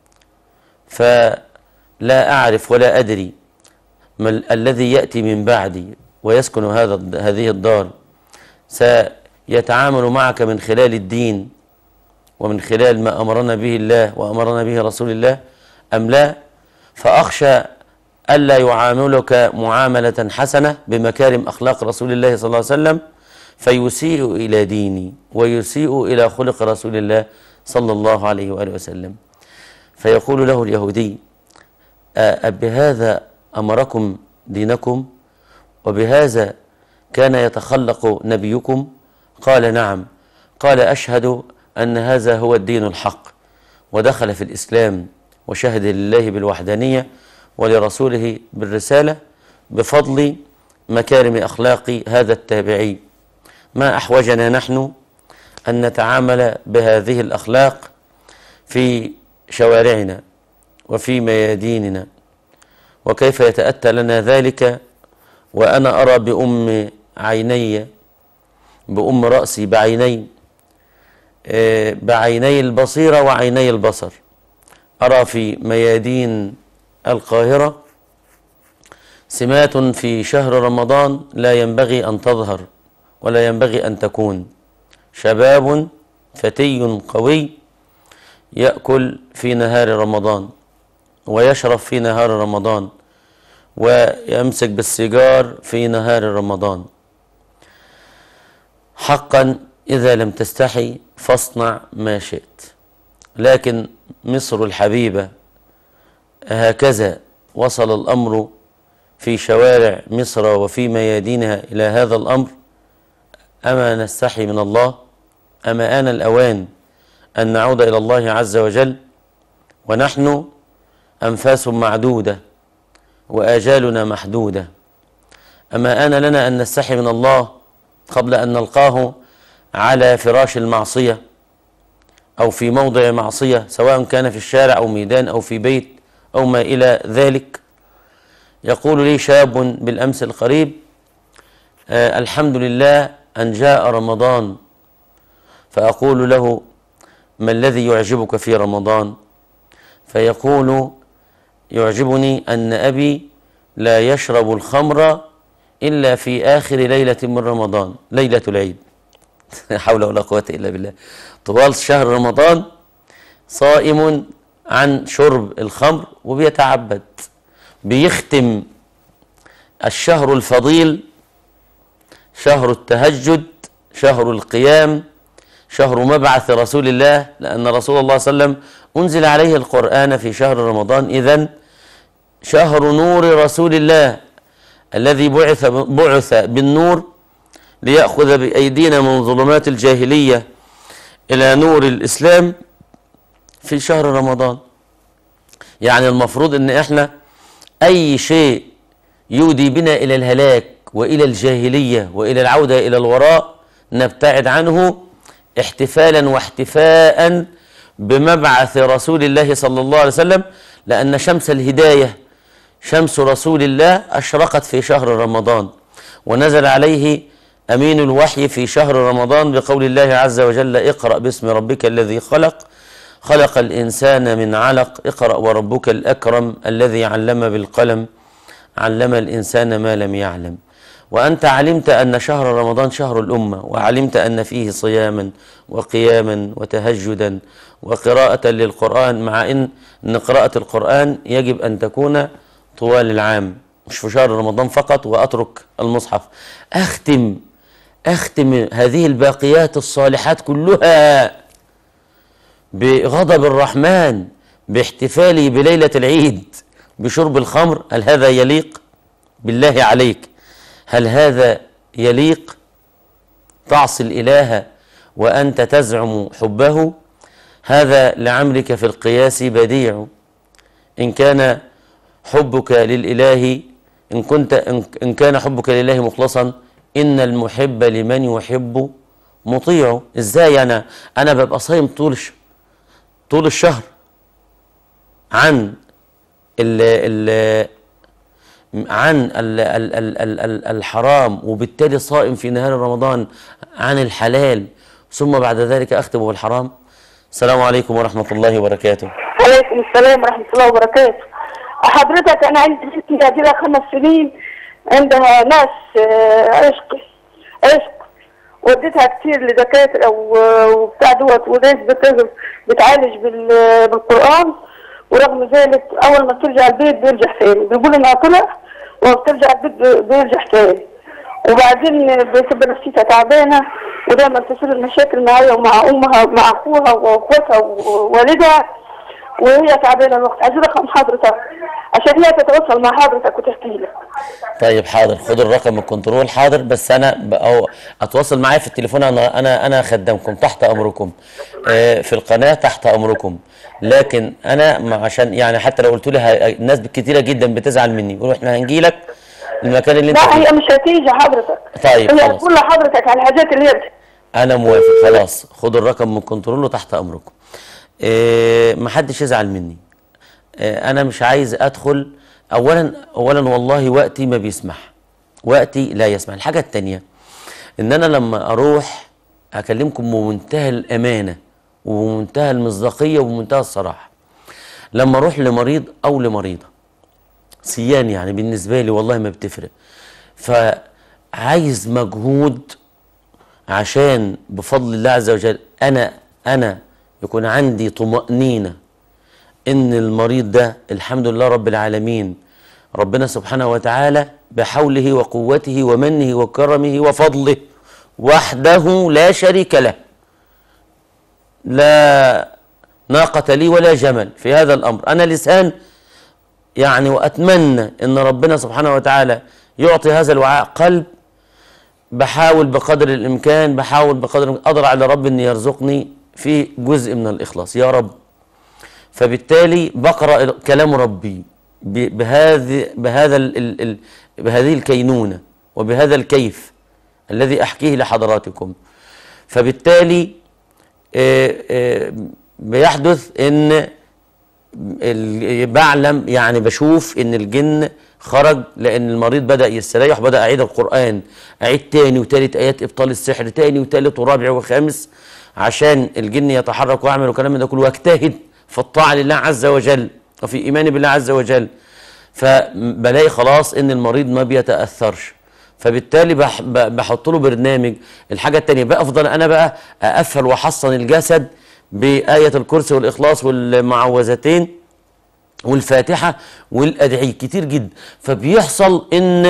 فلا أعرف ولا أدري ما الذي يأتي من بعدي ويسكن هذا هذه الدار سيتعامل معك من خلال الدين ومن خلال ما أمرنا به الله وأمرنا به رسول الله أم لا؟ فأخشى ألا يعاملك معاملة حسنة بمكارم أخلاق رسول الله صلى الله عليه وسلم فيسيء إلى ديني ويسيء إلى خلق رسول الله صلى الله عليه وآله وسلم. فيقول له اليهودي أبهذا أمركم دينكم وبهذا كان يتخلق نبيكم؟ قال نعم. قال أشهد أن هذا هو الدين الحق، ودخل في الإسلام وشهد لله بالوحدانية ولرسوله بالرسالة بفضل مكارم أخلاق هذا التابعي ما أحوجنا نحن أن نتعامل بهذه الأخلاق في شوارعنا وفي مياديننا؟ وكيف يتأتى لنا ذلك وأنا أرى بأم عيني بأم رأسي بعيني بعيني البصيرة وعيني البصر، أرى في ميادين القاهرة سمات في شهر رمضان لا ينبغي أن تظهر ولا ينبغي أن تكون. شباب فتي قوي يأكل في نهار رمضان ويشرب في نهار رمضان ويمسك بالسيجار في نهار رمضان. حقا إذا لم تستحي فاصنع ما شئت، لكن مصر الحبيبة هكذا وصل الأمر في شوارع مصر وفي ميادينها إلى هذا الأمر. أما نستحي من الله؟ أما آن الأوان أن نعود إلى الله عز وجل ونحن أنفاس معدودة وآجالنا محدودة؟ أما آن لنا أن نستحي من الله قبل أن نلقاه على فراش المعصية أو في موضع معصية، سواء كان في الشارع أو ميدان أو في بيت أو ما إلى ذلك؟ يقول لي شاب بالأمس القريب: آه الحمد لله أن جاء رمضان. فأقول له: ما الذي يعجبك في رمضان؟ فيقول: يعجبني أن أبي لا يشرب الخمر إلا في آخر ليلة من رمضان، ليلة العيد. حول ولا قوة إلا بالله. طوال شهر رمضان صائم عن شرب الخمر وبيتعبد، بيختم الشهر الفضيل، شهر التهجد، شهر القيام، شهر مبعث رسول الله، لأن رسول الله صلى الله عليه وسلم أنزل عليه القرآن في شهر رمضان. إذن شهر نور رسول الله الذي بعث بعث بالنور ليأخذ بأيدينا من ظلمات الجاهلية إلى نور الإسلام في شهر رمضان. يعني المفروض أن احنا أي شيء يودي بنا إلى الهلاك وإلى الجاهلية وإلى العودة إلى الوراء نبتعد عنه، احتفالا واحتفاء بمبعث رسول الله صلى الله عليه وسلم، لأن شمس الهداية شمس رسول الله أشرقت في شهر رمضان، ونزل عليه أمين الوحي في شهر رمضان بقول الله عز وجل: اقرأ باسم ربك الذي خلق خلق الإنسان من علق اقرأ وربك الأكرم الذي علم بالقلم علم الإنسان ما لم يعلم. وأنت علمت أن شهر رمضان شهر الأمة، وعلمت أن فيه صياما وقياما وتهجدا وقراءة للقرآن، مع إن أن قراءة القرآن يجب أن تكون طوال العام مش في شهر رمضان فقط وأترك المصحف. أختم أختم هذه الباقيات الصالحات كلها بغضب الرحمن، باحتفالي بليلة العيد بشرب الخمر. هل هذا يليق؟ بالله عليك، هل هذا يليق؟ تعصي الإله وأنت تزعم حبه؟ هذا لعمرك في القياس بديع. إن كان حبك للإله إن كنت إن كان حبك لله مخلصا إن المحب لمن يحب مطيع. إزاي أنا أنا ببقى صايم طول طول الشهر عن ال ال عن ال ال ال ال ال الحرام، وبالتالي صائم في نهار رمضان عن الحلال، ثم بعد ذلك أختم بالحرام؟ السلام عليكم ورحمة الله وبركاته. وعليكم السلام ورحمة الله وبركاته. حضرتك أنا عندي بنتي هذه لها خمس سنين عندها ناس عشق عشق وديتها كتير لدكاترة وبتاع دوت، وناس بتعالج بالقرآن، ورغم ذلك أول ما ترجع البيت بيرجع ثاني، بيقول إنها طلع وبترجع البيت بيرجع ثاني، وبعدين بتبقى نفسيتها تعبانة، ودايما تصير المشاكل معايا ومع أمها مع أخوها وأخواتها ووالدها، وهي تعبانة الوقت. عايزة رقم حضرتك عشان هي تتواصل مع حضرتك وتحكي لك. طيب حاضر، خد الرقم الكنترول. حاضر، بس انا أو اتواصل معايا في التليفون. انا انا انا خدامكم تحت امركم آه في القناه تحت امركم، لكن انا عشان يعني حتى لو قلت لها الناس كتيره جدا بتزعل مني، يقولوا احنا هنجي لك المكان اللي انت لا فيه. هي مش هتيجي حضرتك. طيب هي خلاص. هتقول لحضرتك على الحاجات اللي هي بت- انا موافق خلاص، خدوا الرقم من كنترول وتحت امركم. إيه محدش يزعل مني. إيه انا مش عايز ادخل. اولا اولا والله وقتي ما بيسمح، وقتي لا يسمح. الحاجه الثانيه ان انا لما اروح اكلمكم بمنتهى الامانه وبمنتهى المصداقيه وبمنتهى الصراحه، لما اروح لمريض او لمريضه سيان يعني بالنسبه لي والله ما بتفرق، فعايز مجهود عشان بفضل الله عز وجل انا انا يكون عندي طمأنينة ان المريض ده الحمد لله رب العالمين ربنا سبحانه وتعالى بحوله وقوته ومنه وكرمه وفضله وحده لا شريك له، لا ناقة لي ولا جمل في هذا الامر. انا لسان يعني، واتمنى ان ربنا سبحانه وتعالى يعطي هذا الوعاء قلب. بحاول بقدر الامكان بحاول بقدر الامكان اقدر على رب ان يرزقني في جزء من الاخلاص يا رب. فبالتالي بقرا كلام ربي بهذه بهذا ال ال ال بهذه الكينونه وبهذا الكيف الذي احكيه لحضراتكم. فبالتالي آآ آآ بيحدث ان بعلم يعني بشوف ان الجن خرج لان المريض بدا يستريح، وبدا اعيد القران، اعيد تاني وتالت ايات ابطال السحر تاني وتالت ورابع وخامس عشان الجن يتحرك واعمل وكلام من ده كله، واجتهد في الطاعه لله عز وجل وفي ايماني بالله عز وجل. فبلاقي خلاص ان المريض ما بيتاثرش، فبالتالي بح بحط له برنامج. الحاجه الثانيه بافضل انا بقى اقفل واحصن الجسد بايه الكرسي والاخلاص والمعوذتين والفاتحه والادعيه كتير جدا. فبيحصل ان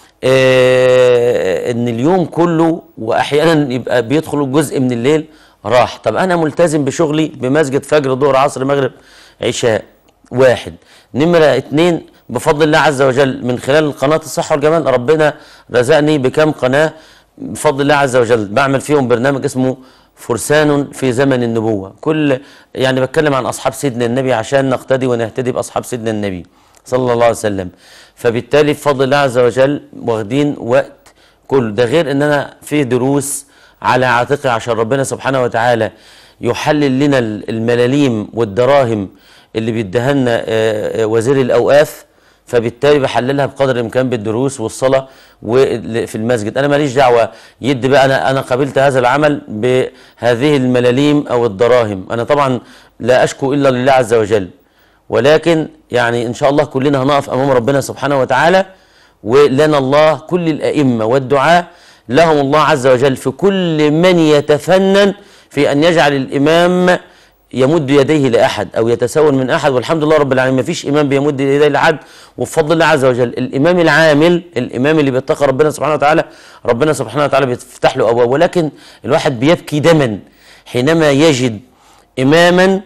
آه ان اليوم كله واحيانا يبقى بيدخل جزء من الليل راح. طب انا ملتزم بشغلي بمسجد فجر ظهر عصر مغرب عشاء واحد. نمره اتنين بفضل الله عز وجل من خلال قناه الصحه والجمال ربنا رزقني بكم قناه بفضل الله عز وجل بعمل فيهم برنامج اسمه فرسان في زمن النبوة. كل يعني بتكلم عن أصحاب سيدنا النبي عشان نقتدي ونهتدي بأصحاب سيدنا النبي صلى الله عليه وسلم. فبالتالي بفضل الله عز وجل واخدين وقت كله ده، غير ان انا في دروس على عاتقي عشان ربنا سبحانه وتعالى يحلل لنا الملاليم والدراهم اللي بيديها لنا وزير الأوقاف. فبالتالي بحللها بقدر الامكان بالدروس والصلاه وفي المسجد. انا ماليش دعوه يدي بقى انا انا قبلت هذا العمل بهذه الملاليم او الدراهم. انا طبعا لا اشكو الا لله عز وجل، ولكن يعني ان شاء الله كلنا هنقف امام ربنا سبحانه وتعالى، ولنا الله كل الائمه والدعاء لهم الله عز وجل في كل من يتفنن في ان يجعل الامام يمد يديه لاحد او يتسول من احد. والحمد لله رب العالمين ما فيش امام بيمد يديه لاحد، وبفضل الله عز وجل الامام العامل الامام اللي بيتقى ربنا سبحانه وتعالى ربنا سبحانه وتعالى بيفتح له ابواب. ولكن الواحد بيبكي دما حينما يجد اماما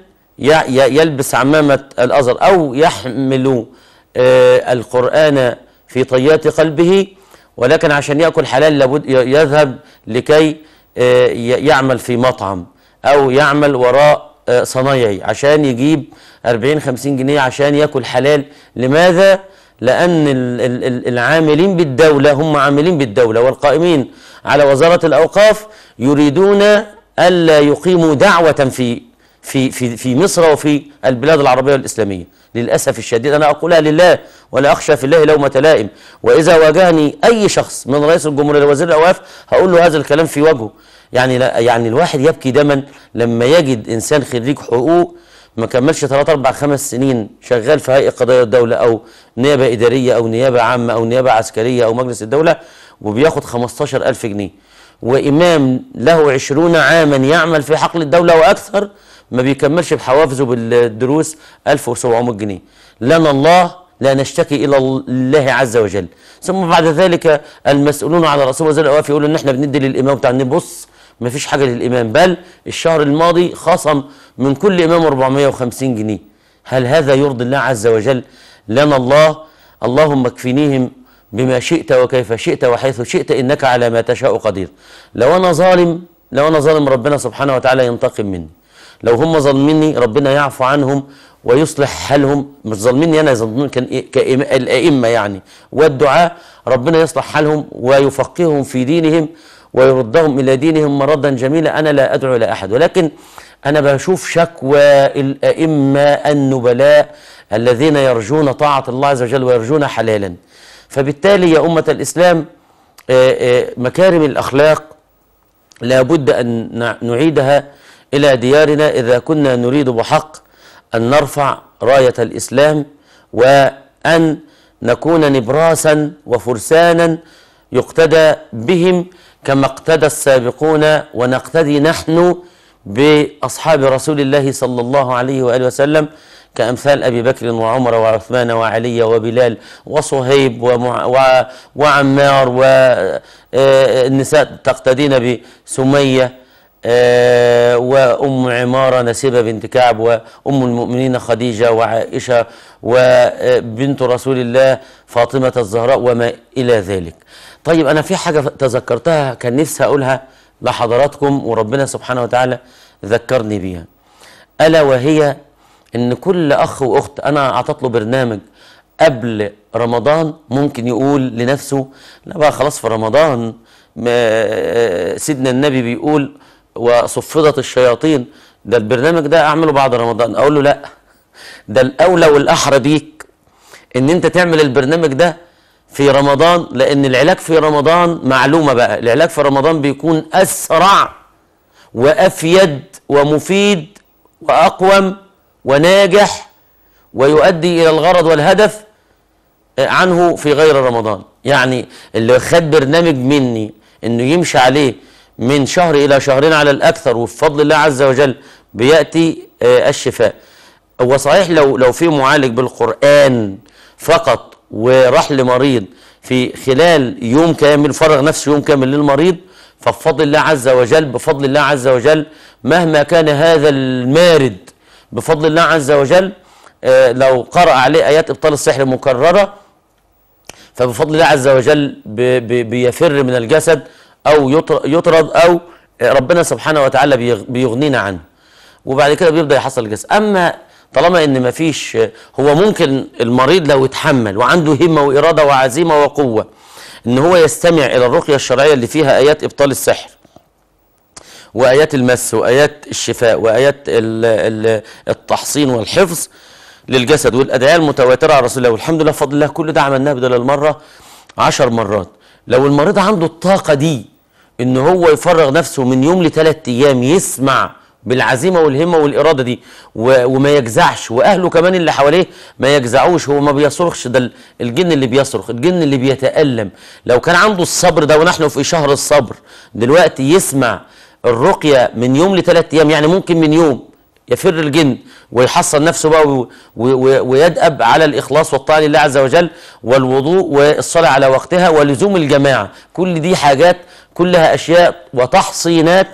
يلبس عمامه الازهر او يحمل آه القران في طيات قلبه، ولكن عشان ياكل حلال لابد يذهب لكي آه يعمل في مطعم او يعمل وراء صنايعي عشان يجيب أربعين خمسين جنيه عشان ياكل حلال. لماذا؟ لأن العاملين بالدولة هم عاملين بالدولة والقائمين على وزارة الأوقاف يريدون ألا يقيموا دعوة في في في في مصر وفي البلاد العربية والإسلامية. للأسف الشديد أنا أقولها لله ولا أخشى في الله لومة لائم، وإذا واجهني أي شخص من رئيس الجمهورية لوزير الأوقاف هقول له هذا الكلام في وجهه. يعني لا يعني الواحد يبكي دما لما يجد انسان خريج حقوق ما كملش ثلاث اربع خمس سنين شغال في هيئه قضايا الدوله او نيابه اداريه او نيابه عامه او نيابه عسكريه او مجلس الدوله وبياخد خمستاشر ألف جنيه، وامام له عشرين عاما يعمل في حقل الدوله واكثر ما بيكملش بحوافزه بالدروس ألف وسبعمائة جنيه. لنا الله لا نشتكي الى الله عز وجل. ثم بعد ذلك المسؤولون على رسول وزير الاوقاف يقولوا ان احنا بندي للامام بتاع بص ما فيش حاجه للامام، بل الشهر الماضي خصم من كل امام أربعمائة وخمسين جنيه. هل هذا يرضي الله عز وجل؟ لنا الله اللهم اكفنيهم بما شئت وكيف شئت وحيث شئت انك على ما تشاء قدير. لو انا ظالم لو انا ظالم ربنا سبحانه وتعالى ينتقم مني، لو هم ظالميني ربنا يعفو عنهم ويصلح حالهم، مش ظالميني انا، يظلمون كالائمه يعني والدعاء، ربنا يصلح حالهم ويفقههم في دينهم ويردهم الى دينهم مردا جميلا. انا لا ادعو الى احد، ولكن انا بشوف شكوى الائمه النبلاء الذين يرجون طاعه الله عز وجل ويرجون حلالا. فبالتالي يا امه الاسلام مكارم الاخلاق لابد ان نعيدها الى ديارنا اذا كنا نريد بحق ان نرفع رايه الاسلام وان نكون نبراسا وفرسانا يقتدى بهم كما اقتدى السابقون، ونقتدي نحن باصحاب رسول الله صلى الله عليه واله وسلم كامثال ابي بكر وعمر وعثمان وعلي وبلال وصهيب ومع وعمار، والنساء تقتدين بسميه وام عماره نسيبه بنت كعب وام المؤمنين خديجه وعائشه وبنت رسول الله فاطمه الزهراء وما الى ذلك. طيب انا في حاجه تذكرتها كان نفسي اقولها لحضراتكم وربنا سبحانه وتعالى ذكرني بيها، الا وهي ان كل اخ واخت انا اعطيت له برنامج قبل رمضان ممكن يقول لنفسه لا بقى خلاص في رمضان سيدنا النبي بيقول وصفدت الشياطين، ده البرنامج ده اعمله بعد رمضان. اقول له لا، ده الاولى والاحرى بيك ان انت تعمل البرنامج ده في رمضان، لان العلاج في رمضان معلومه بقى، العلاج في رمضان بيكون اسرع وافيد ومفيد واقوم وناجح ويؤدي الى الغرض والهدف عنه في غير رمضان. يعني اللي خد برنامج مني انه يمشي عليه من شهر الى شهرين على الاكثر وبفضل الله عز وجل بياتي الشفاء. هو صحيح لو لو في معالج بالقران فقط وراح لمريض في خلال يوم كامل فرغ نفسه يوم كامل للمريض، فبفضل الله عز وجل بفضل الله عز وجل مهما كان هذا المارد بفضل الله عز وجل آه لو قرأ عليه آيات إبطال السحر مكررة فبفضل الله عز وجل بي بي بيفر من الجسد أو يطرد أو ربنا سبحانه وتعالى بيغنينا عنه، وبعد كده بيبدأ يحصل الجسد. أما طالما ان مفيش، هو ممكن المريض لو اتحمل وعنده همه واراده وعزيمه وقوه ان هو يستمع الى الرقيه الشرعيه اللي فيها ايات ابطال السحر وايات المس وايات الشفاء وايات التحصين والحفظ للجسد والادعيه المتواتره على رسول الله، والحمد لله بفضل الله كل ده عملناه بدل المره عشر مرات. لو المريض عنده الطاقه دي ان هو يفرغ نفسه من يوم لثلاث ايام يسمع بالعزيمه والهمه والاراده دي وما يجزعش، واهله كمان اللي حواليه ما يجزعوش، هو ما بيصرخش، ده الجن اللي بيصرخ، الجن اللي بيتألم. لو كان عنده الصبر ده ونحن في شهر الصبر دلوقتي يسمع الرقيه من يوم لثلاث ايام، يعني ممكن من يوم يفر الجن ويحصن نفسه بقى ويدأب على الاخلاص والطاعه لله عز وجل والوضوء والصلاه على وقتها ولزوم الجماعه. كل دي حاجات كلها اشياء وتحصينات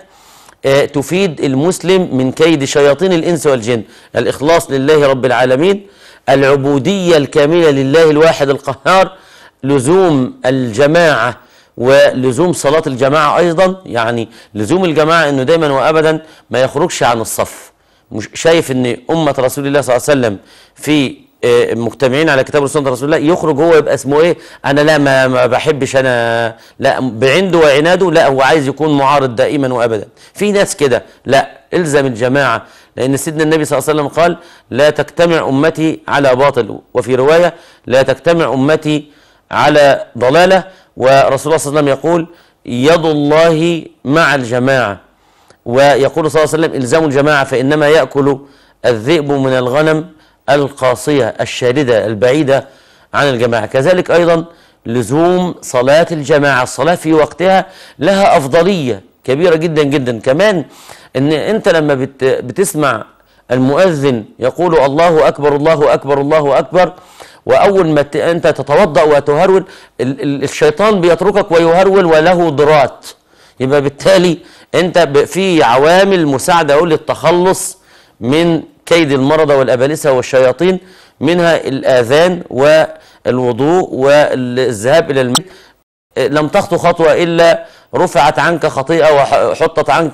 تفيد المسلم من كيد شياطين الإنس والجن. الإخلاص لله رب العالمين، العبودية الكاملة لله الواحد القهار، لزوم الجماعة ولزوم صلاة الجماعة أيضا، يعني لزوم الجماعة أنه دايما وأبدا ما يخرجش عن الصف. مش شايف أن أمة رسول الله صلى الله عليه وسلم في مجتمعين على كتاب وسنة رسول الله يخرج هو يبقى اسمه ايه؟ انا لا ما, ما بحبش انا، لا بعنده وعناده، لا هو عايز يكون معارض دائما وابدا. في ناس كده لا، الزم الجماعه، لان سيدنا النبي صلى الله عليه وسلم قال لا تجتمع امتي على باطل، وفي روايه لا تجتمع امتي على ضلاله، ورسول الله صلى الله عليه وسلم يقول يد الله مع الجماعه، ويقول صلى الله عليه وسلم الزموا الجماعه فانما ياكل الذئب من الغنم القاصية الشاردة البعيدة عن الجماعة. كذلك أيضا لزوم صلاة الجماعة، الصلاة في وقتها لها أفضلية كبيرة جدا جدا. كمان أن أنت لما بت بتسمع المؤذن يقول الله أكبر الله أكبر الله أكبر، وأول ما أنت تتوضأ وتهرول الشيطان بيتركك ويهرول وله ضرات، يبقى بالتالي أنت في عوامل مساعدة للتخلص من كيد المرضى والأبالسة والشياطين، منها الآذان والوضوء والذهاب إلى المسجد. لم تخطو خطوة إلا رفعت عنك خطيئة وحطت عنك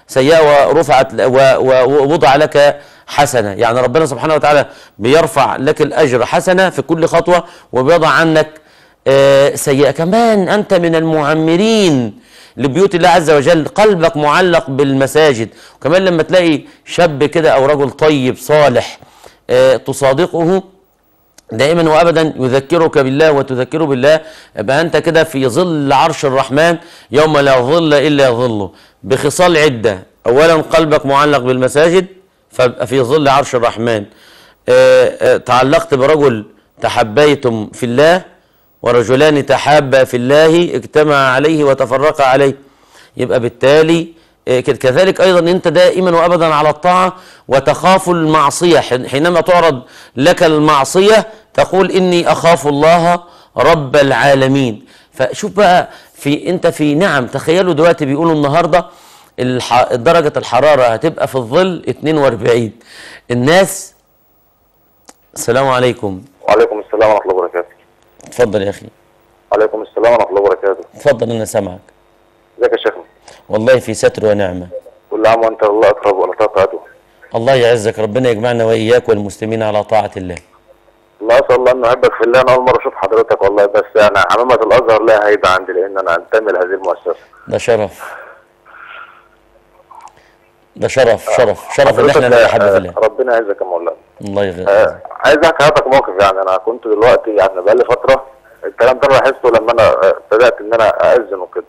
سيئة ورفعت ووضع لك حسنة. يعني ربنا سبحانه وتعالى بيرفع لك الأجر حسنة في كل خطوة وبيضع عنك سيئة. كمان أنت من المعمرين لبيوت الله عز وجل، قلبك معلق بالمساجد. وكمان لما تلاقي شاب كده أو رجل طيب صالح تصادقه دائما وابدا يذكرك بالله وتذكره بالله، يبقى انت كده في ظل عرش الرحمن يوم لا ظل الا ظله، بخصال عده. اولا قلبك معلق بالمساجد فابقى في ظل عرش الرحمن. اه اه تعلقت برجل تحبيتم في الله، ورجلان تحابا في الله اجتمعا عليه وتفرقا عليه، يبقى بالتالي كذلك أيضا أنت دائما وأبدا على الطاعة وتخاف المعصية. حينما تعرض لك المعصية تقول إني أخاف الله رب العالمين. فشوف بقى في أنت في نعم. تخيلوا دلوقتي بيقولوا النهاردة درجة الحرارة هتبقى في الظل اتنين واربعين. الناس. السلام عليكم. وعليكم السلام ورحمة الله وبركاته. اتفضل يا أخي. وعليكم السلام ورحمة الله وبركاته. اتفضل أنا سامعك. ازيك يا شيخنا؟ والله في ستر ونعمة. كل عام وانت الله اقرب ولا تقعده. الله يعزك، ربنا يجمعنا واياك والمسلمين على طاعة الله. الله اسال الله انه يحبك في الله. انا اول مرة اشوف حضرتك والله، بس يعني عمامة الازهر لها هيبة عندي لان انا انتمي لهذه المؤسسة. ده شرف. ده شرف شرف شرف ان احنا نحب في الله. ربنا يعزك يا مولانا. الله يغفر. آه عايز احكي لحضرتك موقف. يعني انا كنت دلوقتي يعني بقالي فترة الكلام ده انا لاحظته لما انا بدأت ان انا اأذن وكده.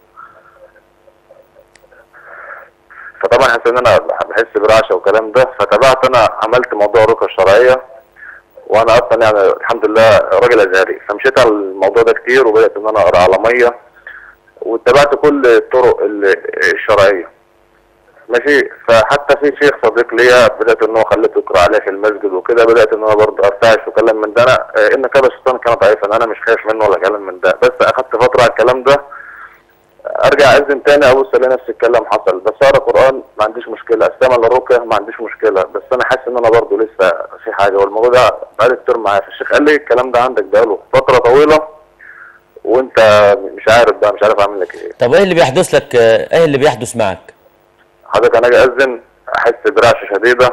فطبعا حسيت ان انا بحس برعشه والكلام ده، فتابعت انا عملت موضوع الرقيه الشرعيه، وانا اصلا يعني الحمد لله راجل ازهري، فمشيت على الموضوع ده كتير وبدات ان انا اقرا على ميه واتبعت كل الطرق الشرعيه. ماشي. فحتى في شيخ صديق ليا بدات ان هو خليته يقرا عليه في المسجد وكده، بدات ان انا برضه ارتعش وكلام من ده. انا ان كده الشيطان كان ضعيفا، انا مش خايف منه ولا كلام من ده، بس اخدت فتره على الكلام ده، ارجع اذن تاني ابص الاقي نفس الكلام حصل. بس اقرا قران ما عنديش مشكله، استعمل الرقيه ما عنديش مشكله، بس انا حاسس ان انا برضه لسه في حاجه، والموضوع ده بقالي كتير معايا. فالشيخ قال لي الكلام ده عندك بقاله فتره طويله وانت مش عارف بقى، مش عارف اعمل لك ايه. طب ايه اللي بيحدث لك؟ ايه اللي بيحدث معك؟ حضرتك انا اجي اذن احس برعشه شديده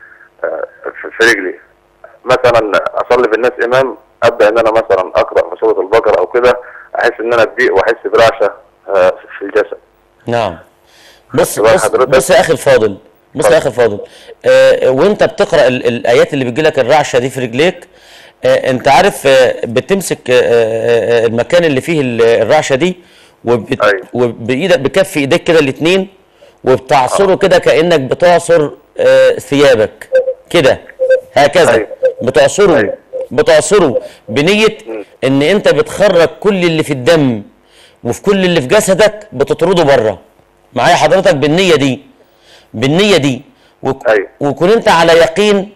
في رجلي، مثلا اصلي بالناس امام، ابدا ان انا مثلا اقرا في سوره البقره او كده، احس ان انا اتضيق واحس برعشه في الجسد. نعم. بص بص بص يا اخي الفاضل، بص يا اخي الفاضل، آه وانت بتقرا ال الايات اللي بتجي لك الرعشه دي في رجليك، آه انت عارف آه بتمسك آه آه المكان اللي فيه الرعشه دي وبت أيوه. وبايدك بكف ايديك كده الاثنين وبتعصره كده كانك بتعصر آه ثيابك كده هكذا. أيوه. بتعصره أيوه. بتعصره بنيه ان انت بتخرج كل اللي في الدم وفي كل اللي في جسدك بتطرده بره. معايا حضرتك؟ بالنية دي بالنية دي وك... أيوه. وكون انت على يقين.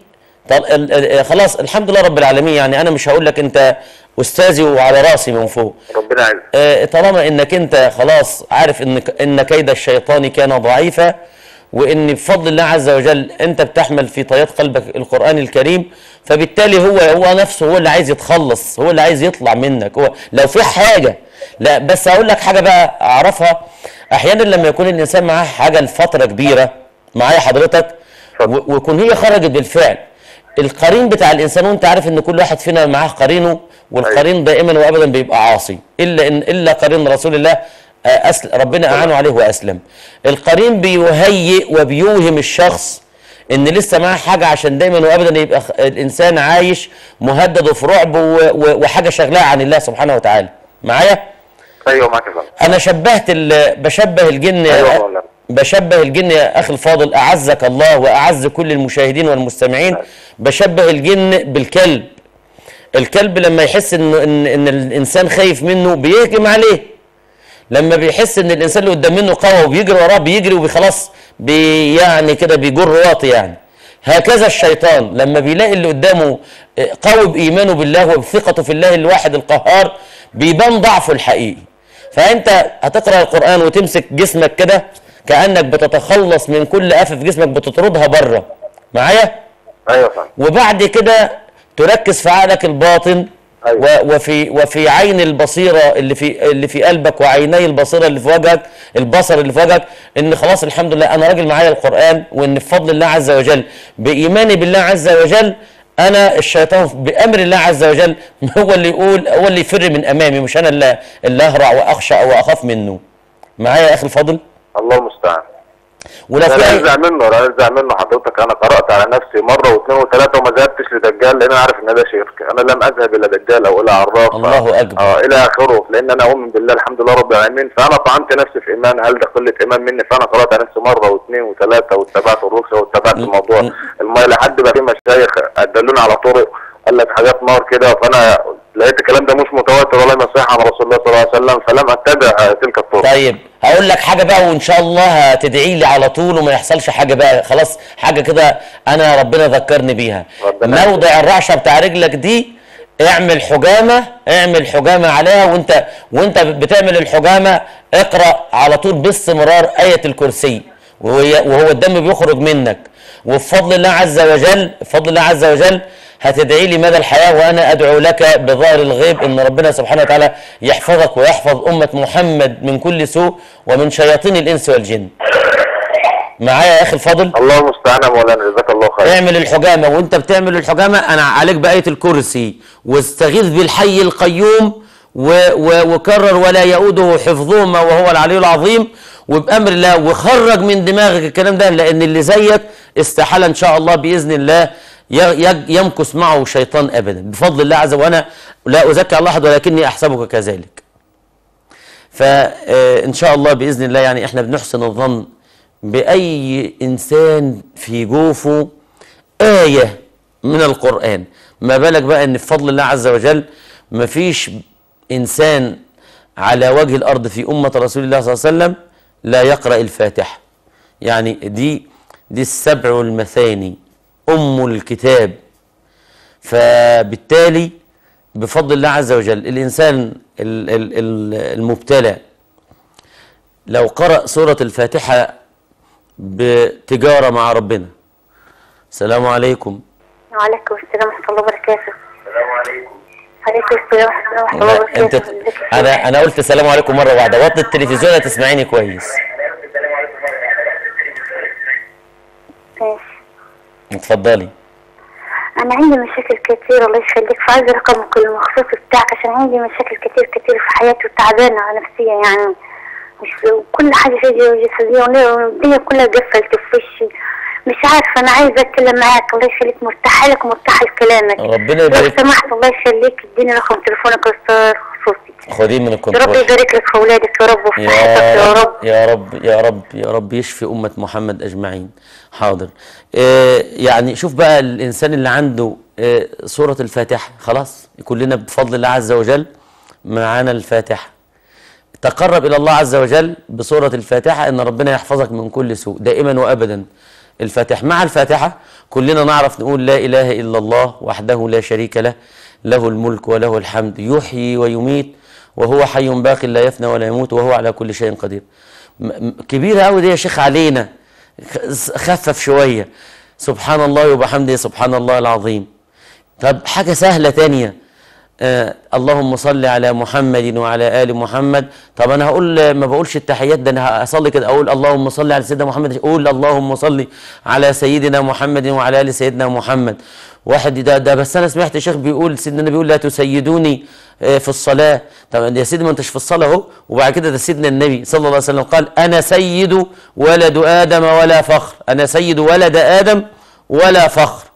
خلاص الحمد لله رب العالمين. يعني انا مش هقول لك انت استاذي وعلى راسي من فوق، ربنا يعزك. آه طالما انك انت خلاص عارف ان ان كيد الشيطان كان ضعيفا، وان بفضل الله عز وجل انت بتحمل في طيات قلبك القرآن الكريم، فبالتالي هو هو نفسه هو اللي عايز يتخلص، هو اللي عايز يطلع منك. هو لو في حاجة، لا بس اقول لك حاجة بقى اعرفها، احيانا لما يكون الانسان معاه حاجة لفترة كبيرة، معايا حضرتك، ويكون هي خرجت بالفعل، القرين بتاع الانسان، وانت عارف ان كل واحد فينا معاه قرينه، والقرين دائما وابدا بيبقى عاصي، الا ان الا قرين رسول الله أسل ربنا اعانه عليه واسلم. القرين بيهيئ وبيوهم الشخص ان لسه معاه حاجه، عشان دايما وابدا يبقى الانسان عايش مهدد وفي رعب وحاجه شغلاه عن الله سبحانه وتعالى. معايا؟ ايوه معاك يا فندم. انا شبهت بشبه الجن. أيوة بشبه الجن يا اخي الفاضل، اعزك الله واعز كل المشاهدين والمستمعين، بشبه الجن بالكلب. الكلب لما يحس ان ان, إن الانسان خايف منه بيهجم عليه، لما بيحس ان الانسان اللي قدام منه قوي وبيجري وراه بيجري وخلاص بي يعني كده بيجر واطي يعني. هكذا الشيطان لما بيلاقي اللي قدامه قوي بايمانه بالله وبثقته في الله الواحد القهار، بيبان ضعفه الحقيقي. فانت هتقرا القران وتمسك جسمك كده كانك بتتخلص من كل آفة في جسمك بتطردها بره. معايا؟ ايوه فاهم. وبعد كده تركز في عقلك الباطن أيوة. وفي وفي عين البصيره اللي في اللي في قلبك وعيني البصيره اللي في وجهك، البصر اللي في وجهك، ان خلاص الحمد لله انا راجل معايا القران، وان بفضل الله عز وجل بايماني بالله عز وجل انا الشيطان بامر الله عز وجل هو اللي يقول، هو اللي يفر من امامي، مش انا اللي اللي اهرع واخشى او اخاف منه. معايا يا اخي الفاضل؟ الله المستعان. ولا لا في انزع منه، لا انزع منه حضرتك. انا قرات على نفسي مره واثنين وثلاثه وما ذهبتش لدجال، لان انا عارف ان ده شرك. انا لم اذهب الى دجال او الى عراف الله اكبر اه الى اخره، لان انا اؤمن بالله الحمد لله رب العالمين. فانا طعنت نفسي في ايمان، هل ده قله ايمان مني؟ فانا قرات على نفسي مره واثنين وثلاثه واتبعت الرخصه واتبعت الموضوع الميه لحد ما في مشايخ دلوني على طرق قال لك حاجات نار كده، فانا لقيت الكلام ده مش متواتر ولا يصح عن رسول الله صلى الله عليه وسلم، فلم اتبع تلك الطرق. طيب هقول لك حاجه بقى، وان شاء الله هتدعي لي على طول وما يحصلش حاجه بقى، خلاص حاجه كده انا ربنا ذكرني بيها. ربنا موضع الرعشه بتاع رجلك دي اعمل حجامه، اعمل حجامه عليها، وانت وانت بتعمل الحجامه اقرا على طول باستمرار ايه الكرسي وهو الدم بيخرج منك، وبفضل الله عز وجل بفضل الله عز وجل هتدعي لي مدى الحياة، وأنا أدعو لك بظاهر الغيب إن ربنا سبحانه وتعالى يحفظك ويحفظ أمة محمد من كل سوء ومن شياطين الإنس والجن. معايا يا أخي الفاضل؟ الله المستعان يا مولانا، جزاك الله خير. اعمل الحجامة، وأنت بتعمل الحجامة أنا عليك بآية الكرسي، واستغيث بالحي القيوم وكرر ولا يؤوده حفظهما وهو العلي العظيم، وبأمر الله وخرج من دماغك الكلام ده، لأن اللي زيك استحالة إن شاء الله بإذن الله يمكث معه شيطان ابدا بفضل الله عز وجل، وانا لا ازكي الله احد ولكني احسبك كذلك. فان شاء الله باذن الله يعني احنا بنحسن الظن باي انسان في جوفه ايه من القران، ما بالك بقى ان بفضل الله عز وجل ما فيش انسان على وجه الارض في امه رسول الله صلى الله عليه وسلم لا يقرا الفاتحه. يعني دي دي السبع المثاني أم الكتاب، فبالتالي بفضل الله عز وجل الإنسان المبتلى لو قرأ سورة الفاتحة بتجارة مع ربنا. السلام عليكم. وعليكم السلام ورحمة الله وبركاته. السلام عليكم. عليكم السلام ورحمة الله وبركاته. انت أنا أنا قلت السلام عليكم مرة واحدة، وطي التلفزيون هتسمعيني كويس. ماشي. اتفضلي. أنا عندي مشاكل كتير الله يخليك، فعايزة رقمك المخصوص بتاعك عشان عندي مشاكل كتير كتير في حياتي وتعبانة نفسيا، يعني مش كل حاجة في جسدية والدنيا كلها قفلت في وشي، مش عارفة. أنا عايزة أتكلم معاك الله يخليك، مرتاحة لك ومرتاحة لكلامك. ربنا يبارك. لو سمحت الله يخليك اديني رقم تليفونك خصوصي. خديه من الكنترول. يا رب يبارك لك في أولادك يا رب وفي صحتك يا رب. يا رب يا رب يا رب يشفي أمة محمد أجمعين. حاضر. آه يعني شوف بقى الإنسان اللي عنده آه سورة الفاتحة، خلاص كلنا بفضل الله عز وجل معانا الفاتحة. تقرب إلى الله عز وجل بسورة الفاتحة إن ربنا يحفظك من كل سوء دائما وأبدا. الفاتحة مع الفاتحة كلنا نعرف نقول لا إله إلا الله وحده لا شريك له، له الملك وله الحمد يحيي ويميت وهو حي باق لا يفنى ولا يموت وهو على كل شيء قدير. كبيرة قوي دي يا شيخ علينا، خفف شوية. سبحان الله وبحمده سبحان الله العظيم. طب حاجة سهلة تانية، آه اللهم صل على محمد وعلى آل محمد. طب أنا هقول ما بقولش التحيات ده، أنا هصلي كده أقول اللهم صل على سيدنا محمد، أقول اللهم صل على سيدنا محمد وعلى آل سيدنا محمد. واحد ده, ده بس أنا سمعت شيخ بيقول سيدنا النبي بيقول لا تسيدوني آه في الصلاة. طب يا سيدي ما أنتش في الصلاة أهو. وبعد كده ده سيدنا النبي صلى الله عليه وسلم قال أنا سيد ولد آدم ولا فخر، أنا سيد ولد آدم ولا فخر،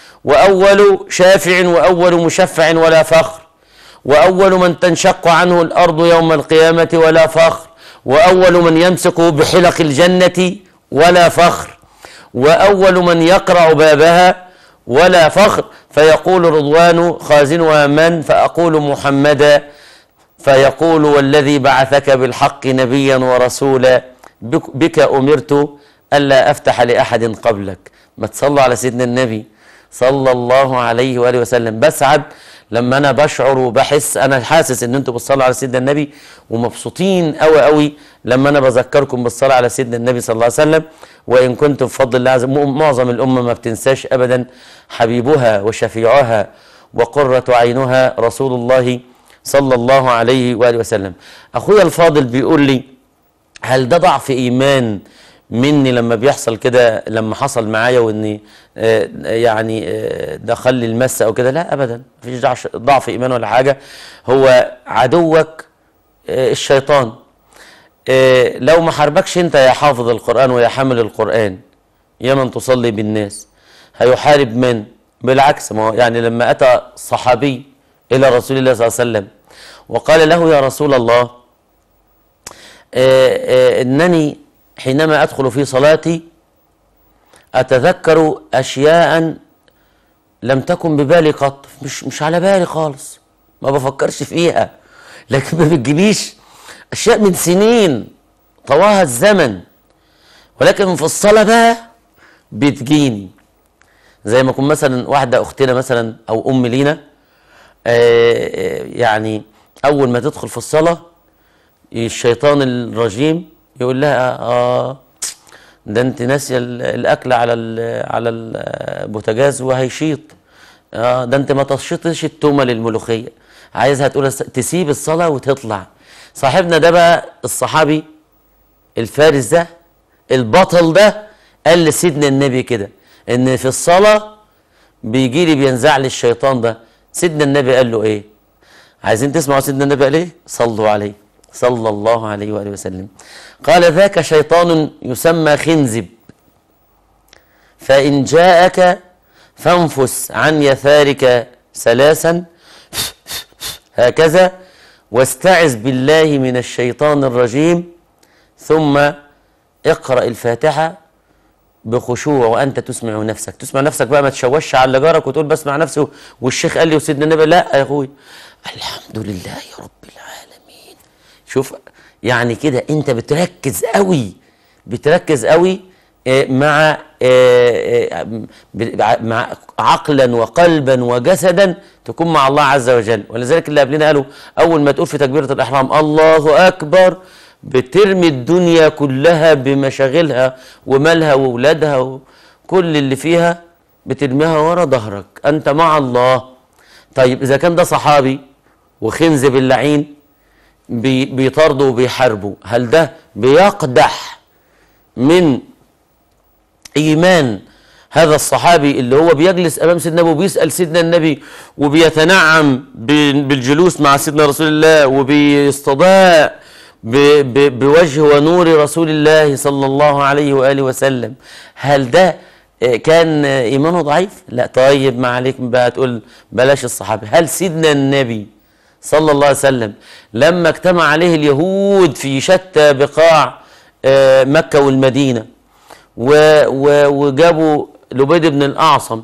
وأول شافع وأول مشفع ولا فخر، وأول من تنشق عنه الأرض يوم القيامة ولا فخر، وأول من يمسك بحلق الجنة ولا فخر، وأول من يقرع بابها ولا فخر. فيقول رضوان خازنها من؟ فأقول محمدا. فيقول والذي بعثك بالحق نبيا ورسولا بك أمرت ألا أفتح لأحد قبلك. ما تصلوا على سيدنا النبي صلى الله عليه وآله وسلم. بسعد لما انا بشعر وبحس، انا حاسس ان انتم بتصلوا على سيدنا النبي ومبسوطين قوي قوي لما انا بذكركم بالصلاه على سيدنا النبي صلى الله عليه وسلم. وان كنتم بفضل الله عز وجل معظم الامه ما بتنساش ابدا حبيبها وشفيعها وقرة عينها رسول الله صلى الله عليه وآله وسلم. أخويا الفاضل بيقول لي هل ده ضعف إيمان مني لما بيحصل كده، لما حصل معايا وإني آه يعني آه دخل لي المس أو كده؟ لا أبدا، مفيش ضعف إيمان ولا حاجة. هو عدوك آه الشيطان. آه لو ما حاربكش أنت يا حافظ القرآن ويا حامل القرآن يا من تصلي بالناس، هيحارب من؟ بالعكس، ما هو يعني لما أتى صحابي إلى رسول الله صلى الله عليه وسلم وقال له يا رسول الله آآ آآ إنني حينما أدخل في صلاتي أتذكر أشياء لم تكن ببالي قط، مش مش على بالي خالص، ما بفكرش فيها، لكن ما بتجيليش أشياء من سنين طواها الزمن، ولكن في الصلاة بقى بتجيني. زي ما يكون مثلا واحدة أختنا مثلا أو أم لينا يعني أول ما تدخل في الصلاة الشيطان الرجيم يقول لها آه ده أنت ناسية الأكل على على البوتاجاز وهيشيط، آه ده أنت ما تشيطش التومة للملوخية، عايزها تقول تسيب الصلاة وتطلع. صاحبنا ده بقى الصحابي الفارس ده البطل ده قال لسيدنا النبي كده إن في الصلاة بيجي لي بينزع لي الشيطان ده. سيدنا النبي قال له ايه؟ عايزين تسمعوا سيدنا النبي قال ايه؟ صلوا عليه صلى الله عليه وآله وسلم. قال ذاك شيطان يسمى خنزب، فإن جاءك فانفس عن يسارك ثلاثا هكذا واستعذ بالله من الشيطان الرجيم ثم اقرأ الفاتحة بخشوع وانت تسمع نفسك. تسمع نفسك بقى، ما تشوش على اللي جارك وتقول بسمع نفسي والشيخ قال لي وسيدنا النبي. لا يا اخوي، الحمد لله يا رب العالمين. شوف يعني كده انت بتركز قوي بتركز قوي مع مع عقلا وقلبا وجسدا تكون مع الله عز وجل. ولذلك اللي قبلنا قالوا اول ما تقول في تكبيرة الاحرام الله اكبر بترمي الدنيا كلها بمشاغلها ومالها وولادها وكل اللي فيها بترميها ورا ظهرك، انت مع الله. طيب اذا كان ده صحابي وخنزب اللعين بي بيطاردوا وبيحاربوا، هل ده بيقدح من ايمان هذا الصحابي اللي هو بيجلس امام سيدنا النبي وبيسال سيدنا النبي وبيتنعم بالجلوس مع سيدنا رسول الله وبيستضاء بوجه ونور رسول الله صلى الله عليه وآله وسلم؟ هل ده كان إيمانه ضعيف؟ لا. طيب ما عليك بقى تقول بلاش الصحابة. هل سيدنا النبي صلى الله عليه وسلم لما اجتمع عليه اليهود في شتى بقاع مكة والمدينة وجابوا لبيد بن الأعصم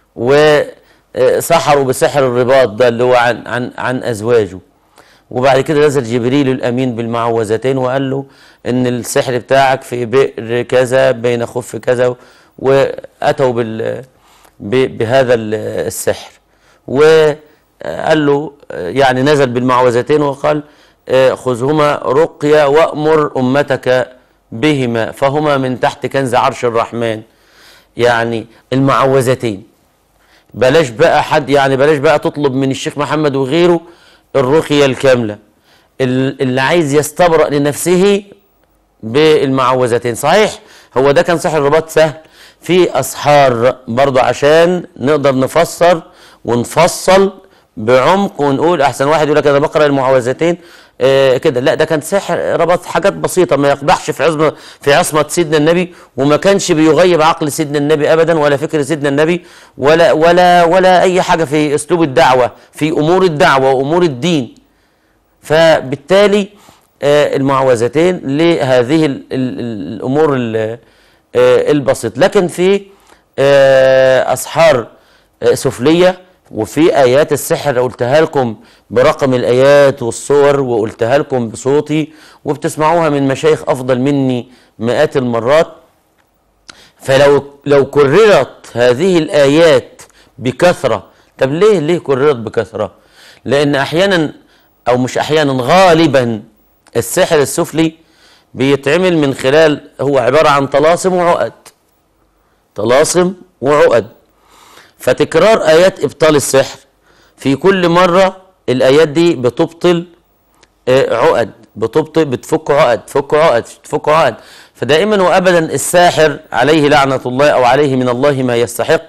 وسحروا بسحر الرباط ده اللي هو عن, عن, عن أزواجه، وبعد كده نزل جبريل الامين بالمعوذتين وقال له ان السحر بتاعك في بئر كذا بين خف كذا، واتوا بال بهذا السحر، وقال له يعني نزل بالمعوذتين وقال خذهما رقية وامر امتك بهما فهما من تحت كنز عرش الرحمن. يعني المعوذتين بلاش بقى حد يعني بلاش بقى تطلب من الشيخ محمد وغيره الرقية الكاملة، اللي عايز يستبرأ لنفسه بالمعوذتين. صحيح هو ده كان سحر الرباط سهل، في أسحار برضه عشان نقدر نفسر ونفصل بعمق ونقول أحسن واحد يقول لك أنا بقرأ المعوذتين آه كده، لا ده كان سحر رباط حاجات بسيطة ما يقدحش في عصمة في عصمة سيدنا النبي، وما كانش بيغيب عقل سيدنا النبي أبدا ولا فكر سيدنا النبي ولا ولا ولا أي حاجة في أسلوب الدعوة في أمور الدعوة وأمور الدين. فبالتالي آه المعوذتين لهذه ال ال الأمور ال آه البسيطة، لكن في آه أسحار آه سفلية وفي آيات السحر قلتها لكم برقم الآيات والصور وقلتها لكم بصوتي وبتسمعوها من مشايخ أفضل مني مئات المرات. فلو لو كررت هذه الآيات بكثرة، طب ليه ليه كررت بكثرة؟ لأن أحيانا أو مش أحيانا غالبا السحر السفلي بيتعمل من خلال هو عبارة عن طلاسم وعقد طلاسم وعقد فتكرار آيات إبطال السحر في كل مرة الآيات دي بتبطل عقد، بتبطل بتفك عقد، تفك عقد تفك عقد. فدائما وأبدا الساحر عليه لعنة الله أو عليه من الله ما يستحق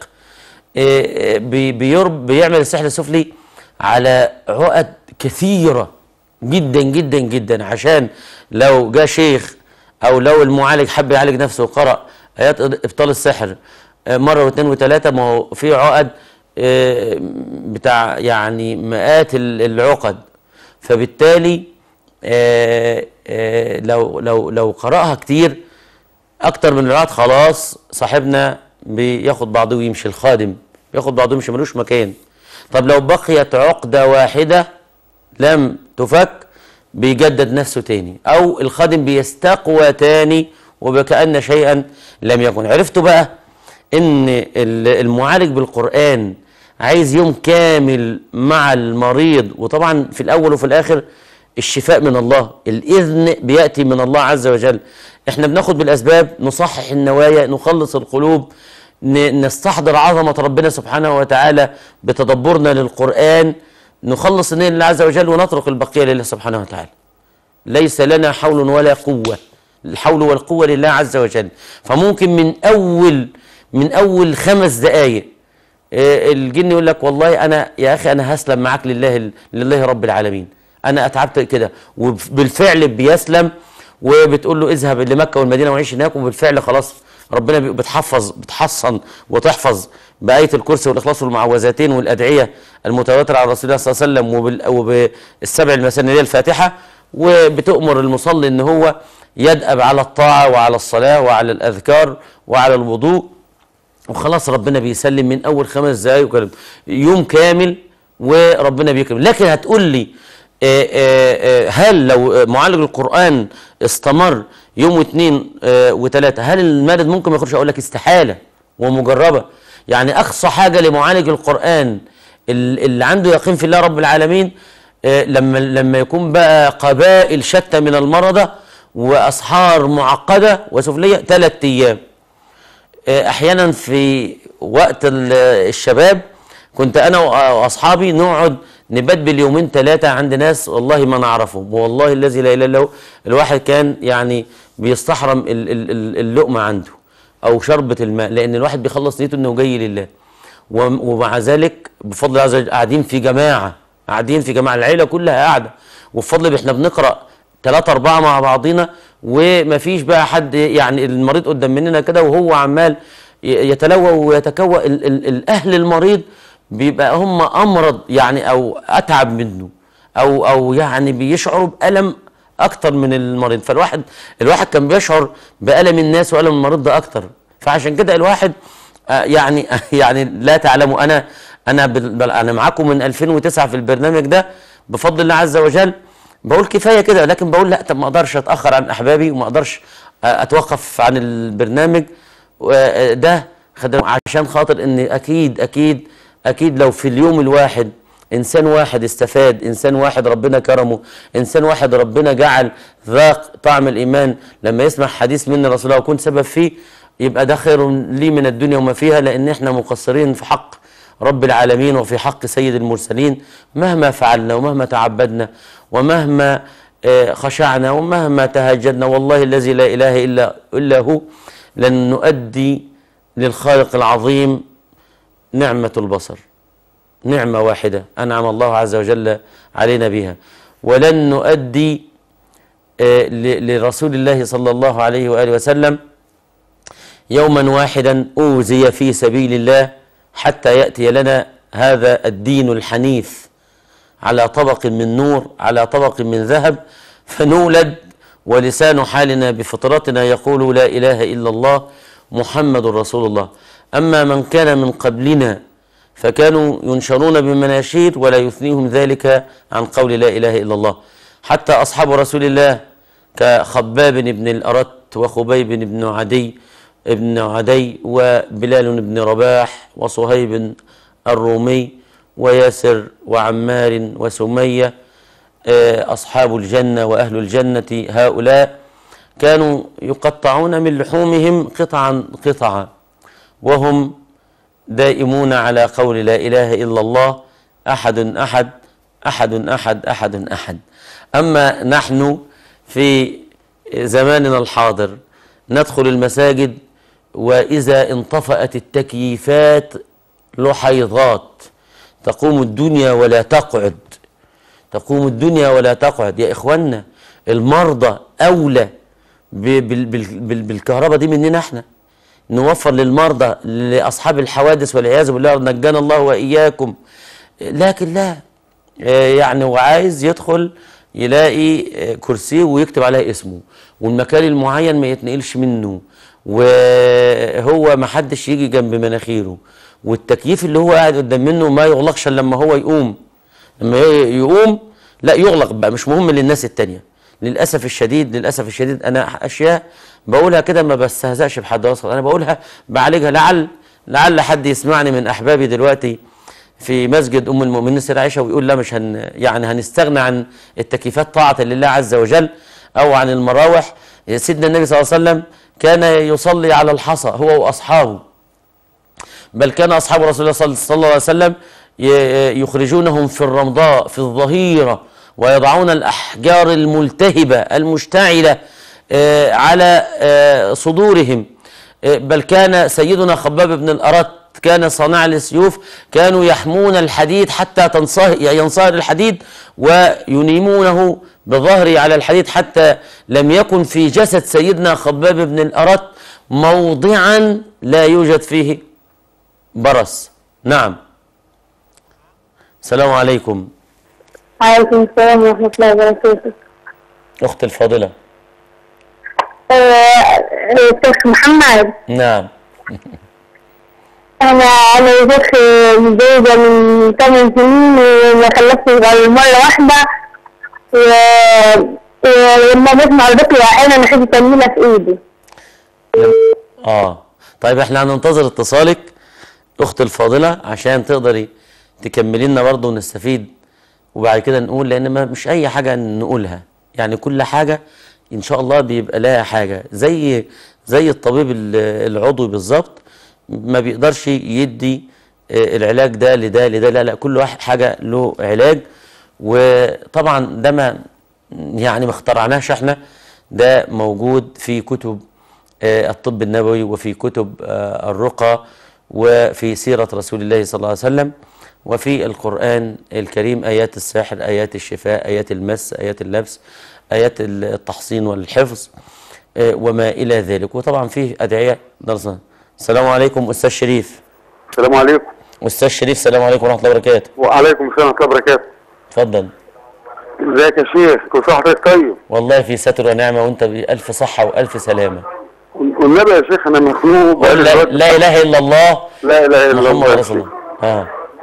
بيرب بيعمل السحر السفلي على عقد كثيرة جدا جدا جدا، عشان لو جاء شيخ أو لو المعالج حب يعالج نفسه وقرأ آيات إبطال السحر مرة واثنين وثلاثة، ما هو في عقد بتاع يعني مئات العقد، فبالتالي لو لو لو قرأها كتير أكتر من العقد خلاص صاحبنا بياخد بعضه ويمشي، الخادم بياخد بعضه ويمشي ملوش مكان. طب لو بقيت عقدة واحدة لم تفك بيجدد نفسه تاني، أو الخادم بيستقوى تاني وبكأن شيئا لم يكن. عرفتوا بقى إن المعالج بالقرآن عايز يوم كامل مع المريض، وطبعا في الأول وفي الآخر الشفاء من الله، الإذن بيأتي من الله عز وجل. احنا بناخد بالأسباب، نصحح النوايا، نخلص القلوب، نستحضر عظمة ربنا سبحانه وتعالى بتدبرنا للقرآن، نخلص النية لله عز وجل ونترك البقية لله سبحانه وتعالى. ليس لنا حول ولا قوة، الحول والقوة لله عز وجل. فممكن من أول من أول خمس دقايق الجن يقول لك والله أنا يا أخي أنا هسلم معاك لله لله رب العالمين، أنا أتعبت كده، وبالفعل بيسلم، وبتقول له اذهب لمكة والمدينة وعيش هناك، وبالفعل خلاص ربنا بتحفظ بتحصن وتحفظ بآية الكرسي والإخلاص والمعوذتين والأدعية المتواترة عن رسول الله صلى الله عليه وسلم وبالسبع المثانية الفاتحة، وبتؤمر المصلي ان هو يدأب على الطاعة وعلى الصلاة وعلى الأذكار وعلى الوضوء، وخلاص ربنا بيسلم من أول خمس دقايق وكلام يوم كامل وربنا بيكرم. لكن هتقول لي آآ آآ هل لو معالج القرآن استمر يوم واثنين وثلاثة هل المرض ممكن ما يخرجش؟ أقول لك استحالة ومجربة. يعني أقصى حاجة لمعالج القرآن اللي عنده يقين في الله رب العالمين لما لما يكون بقى قبائل شتى من المرضى وأسحار معقدة وسفلية ثلاث أيام. أحيانا في وقت الشباب كنت أنا وأصحابي نقعد نبات باليومين ثلاثة عند ناس والله ما نعرفهم، والله الذي لا إله إلا هو. الواحد كان يعني بيستحرم اللقمة عنده أو شربة الماء، لأن الواحد بيخلص نيته إنه جاي لله، ومع ذلك بفضل الله عز وجل قاعدين في جماعة، قاعدين في جماعة، العيلة كلها قاعدة، وبفضل احنا بنقرأ ثلاثة أربعة مع بعضينا، ومفيش بقى حد يعني المريض قدام مننا كده وهو عمال يتلوى ويتكوى. الأهل المريض بيبقى هم أمرض يعني أو أتعب منه أو أو يعني بيشعروا بألم أكتر من المريض. فالواحد الواحد كان بيشعر بألم الناس وألم المريض ده أكتر. فعشان كده الواحد يعني يعني لا تعلموا، أنا أنا أنا معاكم من ألفين وتسعة في البرنامج ده بفضل الله عز وجل. بقول كفاية كده، لكن بقول لا، طب ما أقدرش أتأخر عن أحبابي وما أقدرش أتوقف عن البرنامج ده عشان خاطر إن أكيد أكيد أكيد لو في اليوم الواحد إنسان واحد استفاد، إنسان واحد ربنا كرمه، إنسان واحد ربنا جعل ذاق طعم الإيمان لما يسمع حديث من رسول الله ويكون سبب فيه، يبقى ده خير لي من الدنيا وما فيها، لأن إحنا مقصرين في حق رب العالمين وفي حق سيد المرسلين مهما فعلنا ومهما تعبدنا ومهما خشعنا ومهما تهجدنا، والله الذي لا إله إلا إلا هو لن نؤدي للخالق العظيم نعمة البصر، نعمة واحدة أنعم الله عز وجل علينا بها، ولن نؤدي لرسول الله صلى الله عليه وآله وسلم يوما واحدا أوذي في سبيل الله حتى يأتي لنا هذا الدين الحنيف على طبق من نور، على طبق من ذهب، فنولد ولسان حالنا بفطرتنا يقول لا إله إلا الله محمد رسول الله. أما من كان من قبلنا فكانوا ينشرون بمناشير ولا يثنيهم ذلك عن قول لا إله إلا الله. حتى أصحاب رسول الله كخباب بن الأرت وخبيب بن عدي ابن عدي وبلال بن رباح وصهيب الرومي وياسر وعمار وسمية أصحاب الجنة وأهل الجنة، هؤلاء كانوا يقطعون من لحومهم قطعا قطعا وهم دائمون على قول لا إله إلا الله أحد أحد أحد أحد أحد أحد. أما نحن في زماننا الحاضر ندخل المساجد وإذا انطفأت التكييفات لحيضات تقوم الدنيا ولا تقعد، تقوم الدنيا ولا تقعد. يا إخوانا المرضى أولى بالكهرباء دي مننا احنا. نوفر للمرضى لأصحاب الحوادث والعياذ بالله نجانا الله وإياكم، لكن لا يعني هو عايز يدخل يلاقي كرسي ويكتب عليه اسمه والمكان المعين ما يتنقلش منه وهو ما حدش يجي جنب مناخيره، والتكييف اللي هو قاعد قدام منه ما يغلقش لما هو يقوم، لما يقوم لا يغلق بقى، مش مهم للناس التانية. للأسف الشديد للأسف الشديد أنا أشياء بقولها كده ما بستهزأش بحد أصلا، أنا بقولها بعالجها لعل لعل حد يسمعني من أحبابي دلوقتي في مسجد أم المؤمنين السيدة عائشة ويقول لا مش هن يعني هنستغنى عن التكييفات طاعة لله عز وجل أو عن المراوح. سيدنا النبي صلى الله عليه وسلم كان يصلي على الحصى هو وأصحابه، بل كان أصحاب رسول الله صلى الله عليه وسلم يخرجونهم في الرمضاء في الظهيرة ويضعون الأحجار الملتهبة المشتعلة على صدورهم، بل كان سيدنا خباب بن الأرت كان صانع السيوف كانوا يحمون الحديد حتى ينصهر الحديد وينيمونه بظهره على الحديد حتى لم يكن في جسد سيدنا خباب بن الأرت موضعا لا يوجد فيه برص. نعم. السلام عليكم. وعليكم السلام ورحمة الله وبركاته. أختي الفاضلة. شيخ محمد. نعم. أنا أنا يا شيخ متزوجة من ثمان سنين وما خلفتش غير مرة واحدة، ولما بسمع الرقية أحيانا أحس تنميلة في إيدي. آه طيب إحنا هننتظر اتصالك أختي الفاضلة عشان تقدري تكملي لنا برضه ونستفيد وبعد كده نقول، لأن ما مش أي حاجة نقولها، يعني كل حاجة إن شاء الله بيبقى لها حاجة، زي زي الطبيب العضوي بالظبط ما بيقدرش يدي العلاج ده لده لده، لا لا كل واحد حاجة له علاج. وطبعا ده ما يعني ما اخترعناش احنا، ده موجود في كتب الطب النبوي وفي كتب الرقى وفي سيرة رسول الله صلى الله عليه وسلم وفي القرآن الكريم، آيات السحر، آيات الشفاء، آيات المس، آيات اللبس، آيات التحصين والحفظ وما إلى ذلك. وطبعا فيه أدعية درسنا. السلام عليكم أستاذ شريف. السلام عليكم. أستاذ شريف السلام عليكم ورحمة الله وبركاته. وعليكم السلام ورحمة الله وبركاته. اتفضل. ازيك يا شيخ؟ كل سنة وحضرتك طيب. والله في ستر ونعمة وأنت بألف صحة وألف سلامة. والنبي يا شيخ أنا مخنوق. لا, لا إله إلا الله. لا إله إلا الله محمد رسول الله. آه.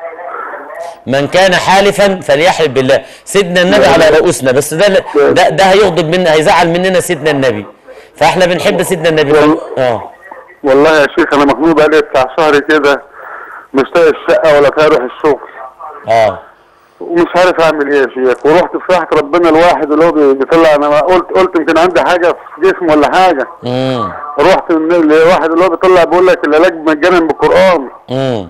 من كان حالفا فليحلف بالله. سيدنا النبي على رؤوسنا، بس ده ده, ده هيغضب منا، هيزعل مننا سيدنا النبي، فاحنا بنحب سيدنا النبي. اه والله يا شيخ انا مخنوق بقالي بتاع شهر كده، مش طايق الشقه ولا طايق اروح الشغل. اه ومش عارف اعمل ايه يا شيخ، ورحت في راحه ربنا الواحد اللي هو بيطلع، انا قلت قلت يمكن عندي حاجه في جسمي ولا حاجه. امم رحت لواحد اللي هو بيطلع بيقول لك العلاج مجانا بالقران. امم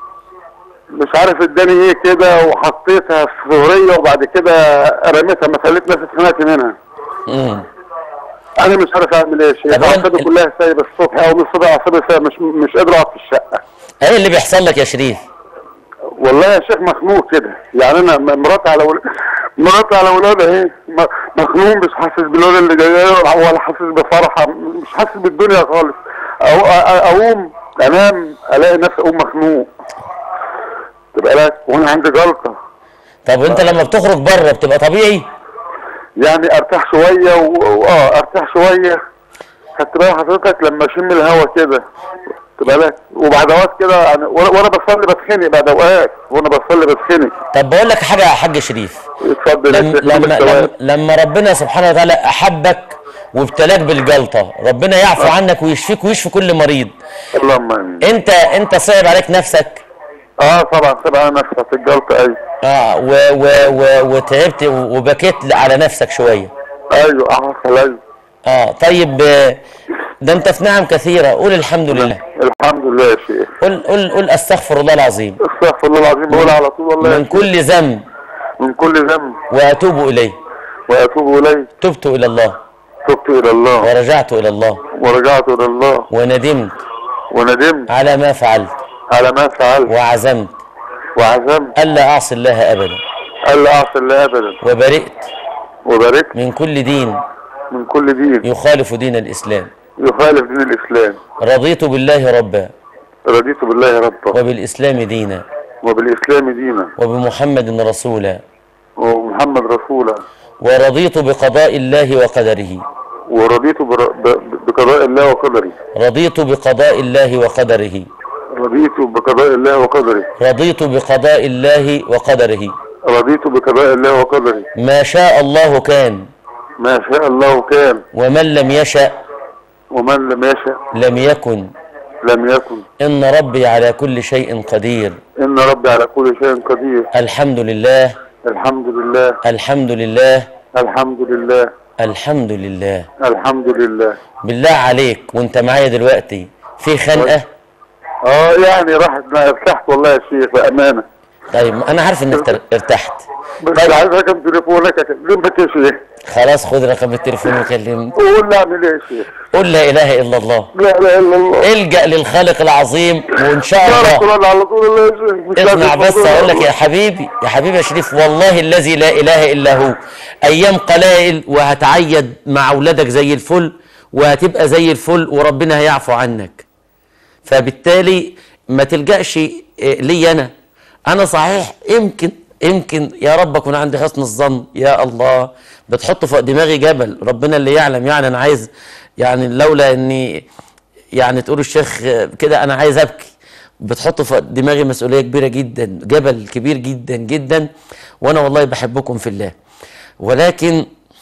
مش عارف اداني ايه كده، وحطيتها في ظهريه وبعد كده رميتها، ما خليت نفسي اتخنقت منها. امم انا مش عارف اعمل ايه يا شيخ، اعصابي كلها سايبه الصبح او من الصبح، اعصابي سايبه، مش مش قادر اقعد في الشقه. ايه اللي بيحصل لك يا شريف؟ والله يا شيخ مخنوق كده، يعني انا مراتي على ول... مراتي على ولادها اهي، مخنوق، مش حاسس بالولاد اللي جاي ولا حاسس بفرحه، مش حاسس بالدنيا خالص. أو... اقوم انام الاقي نفسي اقوم مخنوق. تبقى لك وانا عندي جلطه. طب وانت لما بتخرج بره بتبقى طبيعي؟ يعني ارتاح شويه و... اه ارتاح شويه. خدت بالك حضرتك لما اشم الهوا كده تبقى لك، وبعد اوقات كده يعني وانا بصلي بتخنق، بعد اوقات وانا بصلي بتخنق. طب بقول لك حاجه يا حاج شريف. اتفضل لما لما, لما لما ربنا سبحانه وتعالى احبك وابتلاك بالجلطه، ربنا يعفو عنك ويشفيك ويشفي كل مريض. اللهم امين. انت انت صعب عليك نفسك؟ اه طبعا صعب على نفسك في الجلطه. ايوه اه و و و وتعبت وبكيت على نفسك شويه. ايوه حصل. ايوه اه طيب ده انت في نعم كثيره، قول الحمد لله. الحمد لله يا شيخ. قول قول قول استغفر الله العظيم. استغفر الله العظيم بقول على طول والله يا من شيخ. كل ذنب من كل ذنب واتوب اليه. واتوب اليه. تبت الى الله. تبت الى الله. ورجعت الى الله. ورجعت الى الله. وندمت. وندمت على ما فعلت. على ما فعلت. وعزمت. وعزمت الا اعصي الله ابدا. الا اعصي الله ابدا. وبرئت. وبرئت من كل دين. من كل دين يخالف دين الاسلام. يخالف دين الاسلام. رضيت بالله ربا. رضيت بالله ربا. وبالاسلام دينا. وبالاسلام دينا. وبمحمد رسولا. ومحمد رسولا. ورضيت بقضاء الله وقدره. ورضيت بر... ب... بقضاء الله وقدره. رضيت بقضاء الله وقدره. رضيت بقضاء الله وقدره. رضيت بقضاء الله وقدره. رضيت بقضاء الله وقدره. ما شاء الله كان. ما شاء الله كان. ومن لم يشأ. ومن لم يشأ. لم يكن. لم يكن. إن ربي على كل شيء قدير. إن ربي على كل شيء قدير. الحمد لله. الحمد لله. الحمد لله. الحمد لله. الحمد لله. الحمد لله. بالله عليك وانت معايا دلوقتي في خنقة؟ اه يعني راحت، ارتحت والله يا شيخ بأمانة. طيب انا عارف انك ارتحت. بس عايز رقم تليفونك اكلمك يا شيخ. خلاص خد رقم التليفون وكلمني. قول لي اعمل ايه يا شيخ؟ قول لا اله الا الله. لا اله الا الله. الجأ للخالق العظيم وان شاء الله. على طول الله يا شيخ. اسمع بس اقول لك يا حبيبي يا حبيبي يا شريف، والله الذي لا اله الا هو، ايام قلائل وهتعيد مع اولادك زي الفل وهتبقى زي الفل وربنا هيعفو عنك. فبالتالي ما تلجأش لي انا. انا صحيح يمكن يمكن يا رب اكون عندي حسن الظن، يا الله بتحط فوق دماغي جبل، ربنا اللي يعلم. يعني انا عايز يعني لولا اني يعني تقول الشيخ كده انا عايز ابكي. بتحط فوق دماغي مسؤوليه كبيره جدا، جبل كبير جدا جدا، وانا والله بحبكم في الله. ولكن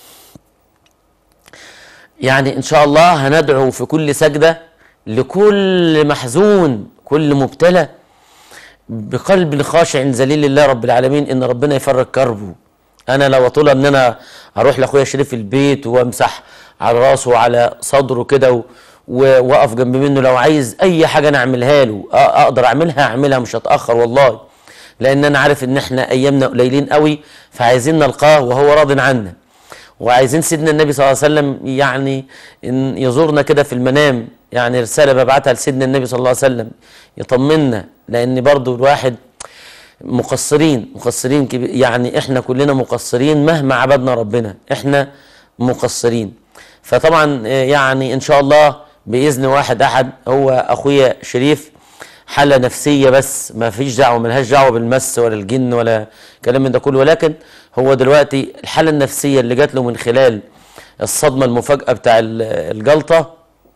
يعني ان شاء الله هندعو في كل سجده لكل محزون، كل مبتلى بقلب خاشع ذليل لله رب العالمين ان ربنا يفرج كربه. انا لو اطول ان انا اروح لاخويا شريف البيت وامسح على راسه وعلى صدره كده واقف جنب منه، لو عايز اي حاجه انا اعملها له اقدر اعملها اعملها، مش هتاخر والله، لان انا عارف ان احنا ايامنا قليلين قوي، فعايزين نلقاه وهو راض عنا، وعايزين سيدنا النبي صلى الله عليه وسلم يعني إن يزورنا كده في المنام. يعني رساله ببعتها لسيدنا النبي صلى الله عليه وسلم يطمنا، لان برضو الواحد مقصرين مقصرين كبير، يعني احنا كلنا مقصرين مهما عبدنا ربنا احنا مقصرين. فطبعا يعني ان شاء الله باذن واحد احد هو اخويا شريف حاله نفسيه بس، ما فيش دعوه، ملهاش دعوه بالمس ولا الجن ولا كلام من ده كله، ولكن هو دلوقتي الحاله النفسيه اللي جات له من خلال الصدمه المفاجاه بتاع الجلطه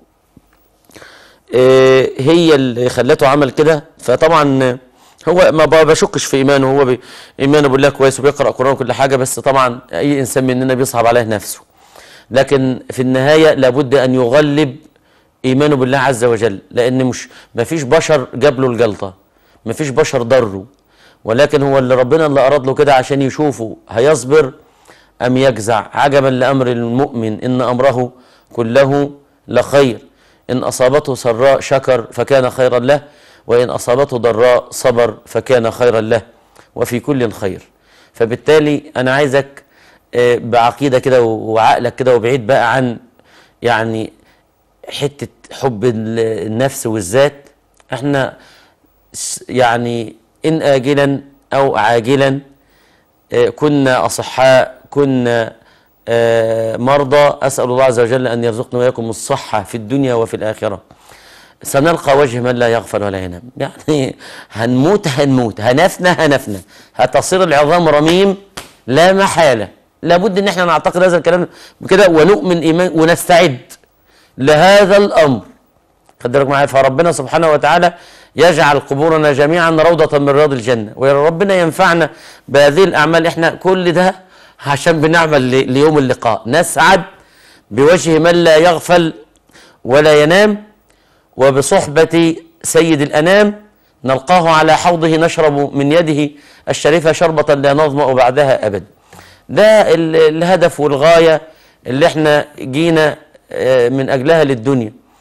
هي اللي خلته عمل كده. فطبعا هو ما بشكش في ايمانه، هو ايمانه بالله كويس وبيقرا قران وكل حاجه، بس طبعا اي انسان مننا بيصعب عليه نفسه، لكن في النهايه لابد ان يغلب ايمانه بالله عز وجل، لان مش ما فيش بشر جاب له الجلطه، ما فيش بشر ضره، ولكن هو اللي ربنا اللي اراد له كده عشان يشوفه هيصبر ام يجزع. عجبا لامر المؤمن ان امره كله لخير، ان اصابته سراء شكر فكان خيرا له، وان اصابته ضراء صبر فكان خيرا له، وفي كل خير. فبالتالي انا عايزك بعقيده كده وعقلك كده وبعيد بقى عن يعني حته حب النفس والذات. احنا يعني ان اجلا او عاجلا كنا اصحاء، كنا مرضى، اسال الله عز وجل ان يرزقنا واياكم الصحه في الدنيا وفي الاخره. سنلقى وجه من لا يغفل ولا ينام، يعني هنموت هنموت هنفنى هنفنى، هتصير العظام رميم لا محاله. لابد ان احنا نعتقد هذا الكلام كده ونؤمن ايمان ونستعد لهذا الامر. خد بالك معايا، فربنا سبحانه وتعالى يجعل قبورنا جميعا روضه من رياض الجنه، وربنا ينفعنا بهذه الاعمال. احنا كل ده عشان بنعمل ليوم اللقاء، نسعد بوجه من لا يغفل ولا ينام، وبصحبة سيد الأنام نلقاه على حوضه نشرب من يده الشريفة شربة لا نظمأ بعدها أبدا. ده الهدف والغاية اللي احنا جينا من أجلها للدنيا.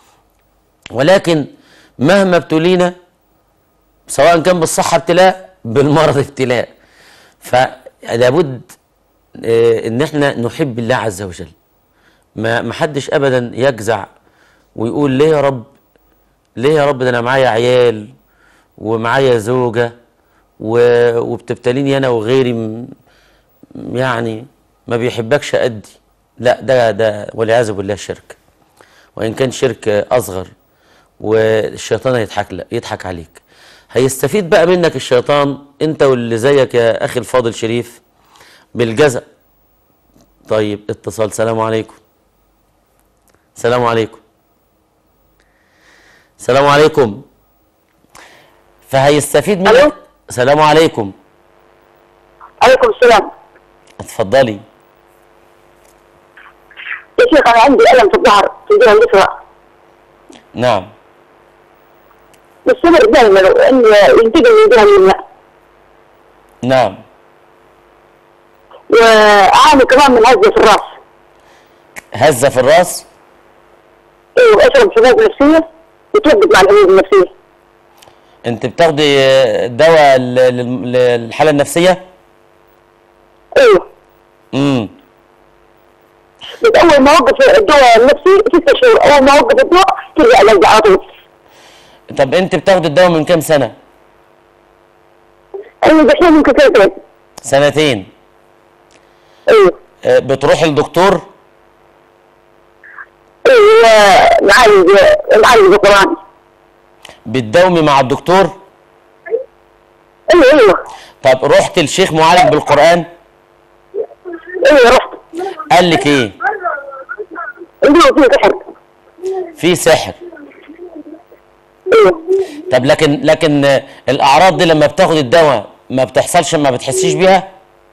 ولكن مهما ابتلينا سواء كان بالصحة ابتلاء بالمرض ابتلاء، فلابد ان احنا نحب الله عز وجل. ما محدش ابدا يجزع ويقول ليه يا رب، ليه يا رب، ده انا معايا عيال ومعايا زوجة وبتبتليني انا وغيري يعني ما بيحبكش قدي. لا، ده ده والعياذ بالله شرك، وان كان شرك اصغر، والشيطان هيضحك لك يضحك عليك. هيستفيد بقى منك الشيطان انت واللي زيك يا اخي الفاضل شريف بالجزع. طيب اتصال. سلام عليكم. سلام عليكم. سلام عليكم. فهيستفيد منك. الو. سلام عليكم. عليكم السلام. اتفضلي. يا شيخ انا عندي الم في الظهر في الجهه اليسرى. نعم. مستمر دائما ان ينتقل من الجهه اليمنى. نعم. واعاني كمان من هزه في الراس. هزه في الراس؟ ايوه، اشرب حبوب نفسيه وتوقف مع الحبوب النفسيه. انت بتاخدي دواء للحاله النفسيه؟ ايوه. امم بس اول ما اوقف الدواء النفسي ست شهور، اول ما اوقف الدواء ترجع الوجع على طول. طب انت بتاخدي الدواء من كام سنه؟ ايوه دحين ممكن سنتين. سنتين. ايوه. اه بتروحي للدكتور؟ ايوه معالج معالج القرآن. بتداومي مع الدكتور؟ ايوه ايوه. طب رحت للشيخ معالج بالقرآن؟ ايوه رحت. قال لك ايه؟ اللي هو فيه سحر. في سحر. ايوه. طب لكن لكن الاعراض دي لما بتاخد الدواء ما بتحصلش، ما بتحسيش بيها؟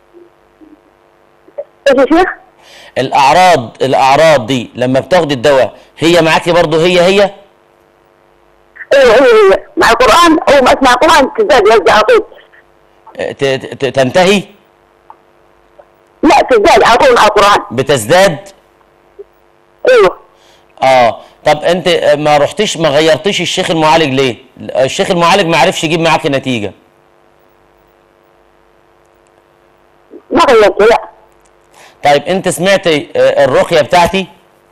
ايش يا شيخ؟ الاعراض الاعراض دي لما بتاخد الدواء هي معاكي برضه هي هي؟ ايوه هي هي مع القرآن، اول ما اسمع القرآن تزداد الوجع على طول. تنتهي؟ لا تزداد على طول مع القرآن. بتزداد؟ ايوه. اه طب انت ما رحتيش ما غيرتيش الشيخ المعالج ليه؟ الشيخ المعالج ما عرفش يجيب معاكي نتيجة. ما غيرت لا. طيب انت سمعتي الرقية بتاعتي؟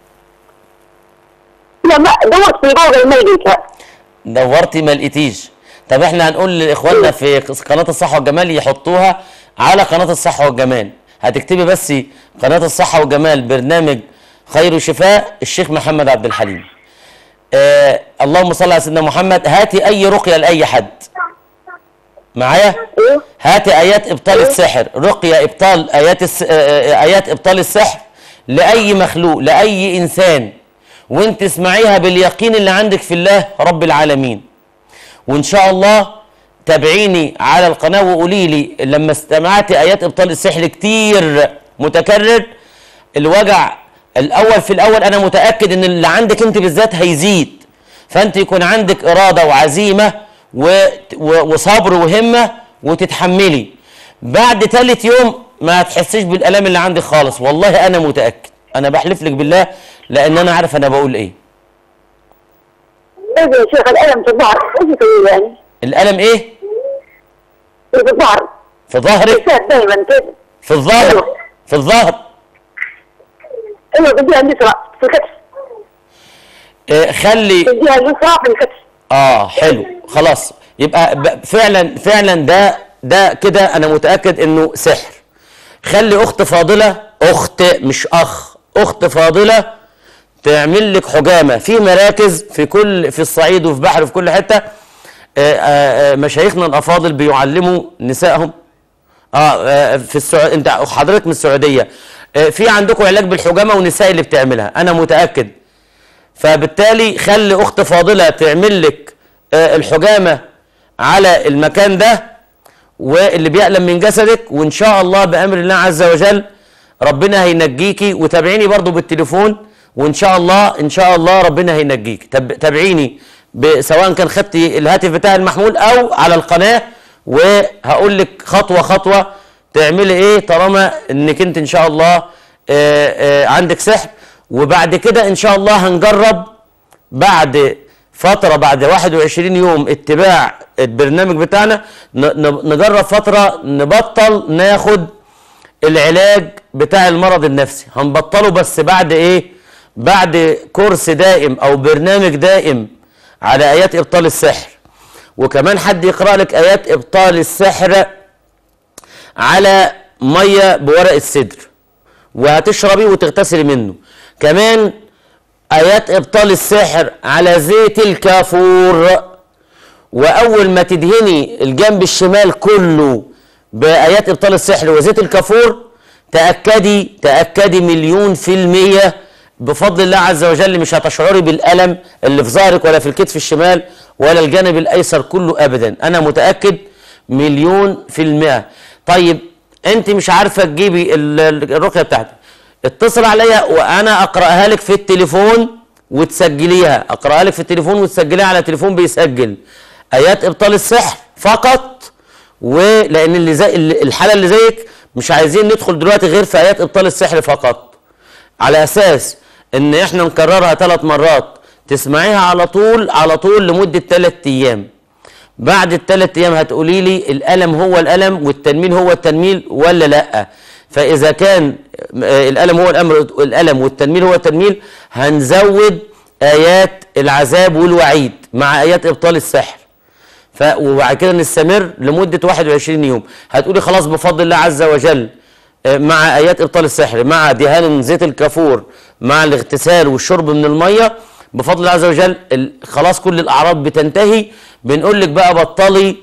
لا ما دورت في جوجل ما لقيتها. دورتي ما لقيتيش. طب احنا هنقول لاخواننا في قناة الصحة والجمال يحطوها على قناة الصحة والجمال. هتكتبي بس قناة الصحة والجمال برنامج خير وشفاء الشيخ محمد عبد الحليم. آه اللهم صل على سيدنا محمد. هاتي اي رقية لاي حد معايا. هاتي ايات ابطال السحر، رقية ابطال ايات الس... آه ايات ابطال السحر لاي مخلوق لاي انسان، وانت اسمعيها باليقين اللي عندك في الله رب العالمين. وان شاء الله تابعيني على القناة وقولي لي لما استمعتي ايات ابطال السحر كتير متكرر الوجع الاول في الاول انا متاكد ان اللي عندك انت بالذات هيزيد، فانت يكون عندك اراده وعزيمه و... و... وصبر وهمه وتتحملي. بعد ثالث يوم ما هتحسيش بالالام اللي عندك خالص، والله انا متاكد، انا بحلف لك بالله لان انا عارف انا بقول ايه. ايه يا شيخ الالم في الظهر ايش يسوي يعني؟ الالم ايه؟ في الظهر. في ظهرك؟ دائما كده. في الظهر؟ في الظهر؟ ايوه في الجهه اليسرى في الكتف. إيه خلي في الجهه اليسرى في الكتف. اه حلو خلاص. يبقى فعلا فعلا ده ده كده انا متاكد انه سحر. خلي اخت فاضله، اخت مش اخ، اخت فاضله تعمل لك حجامه في مراكز في كل في الصعيد وفي بحر وفي كل حته. آآ آآ مشايخنا الافاضل بيعلموا نسائهم اه في السعوديه. انت حضرتك من السعوديه في عندكم علاج بالحجامه والنساء اللي بتعملها انا متاكد. فبالتالي خلي اخت فاضله تعمل لك الحجامه على المكان ده واللي بيألم من جسدك، وان شاء الله بامر الله عز وجل ربنا هينجيكي. وتابعيني برضو بالتليفون وان شاء الله ان شاء الله ربنا هينجيك. تابعيني سواء كان خدتي الهاتف بتاع المحمول او على القناه، وهقول لك خطوه خطوه تعملي ايه طالما انك انت ان شاء الله آآ آآ عندك سحر. وبعد كده ان شاء الله هنجرب بعد فترة بعد واحد وعشرين يوم اتباع البرنامج بتاعنا نجرب فترة نبطل ناخد العلاج بتاع المرض النفسي، هنبطله بس بعد ايه؟ بعد كورس دائم او برنامج دائم على ايات ابطال السحر. وكمان حد يقرأ لك ايات ابطال السحر على مية بورق السدر وهتشربيه وتغتسلي منه. كمان ايات ابطال السحر على زيت الكافور، واول ما تدهني الجنب الشمال كله بايات ابطال السحر وزيت الكافور تاكدي تاكدي مليون في الميه بفضل الله عز وجل مش هتشعري بالالم اللي في ظهرك ولا في الكتف الشمال ولا الجانب الايسر كله ابدا، انا متاكد مليون في المئه. طيب انت مش عارفه تجيبي الرقيه بتاعتك، اتصل عليا وانا اقراها لك في التليفون وتسجليها، اقراها لك في التليفون وتسجليها على تليفون بيسجل ايات ابطال السحر فقط. ولان اللي زي الحاله اللي زيك مش عايزين ندخل دلوقتي غير في ايات ابطال السحر فقط، على اساس ان احنا نكررها ثلاث مرات تسمعيها على طول على طول لمده ثلاث ايام. بعد الثلاث ايام هتقولي لي الالم هو الالم والتنميل هو التنميل ولا لا. فاذا كان الالم هو الامر الالم والتنميل هو التنميل هنزود ايات العذاب والوعيد مع ايات ابطال السحر. ف وبعد كده نستمر لمده واحد وعشرين يوم. هتقولي خلاص بفضل الله عز وجل مع ايات ابطال السحر مع دهان زيت الكافور مع الاغتسال والشرب من الميه بفضل الله عز وجل خلاص كل الاعراض بتنتهي. بنقول لك بقى بطلي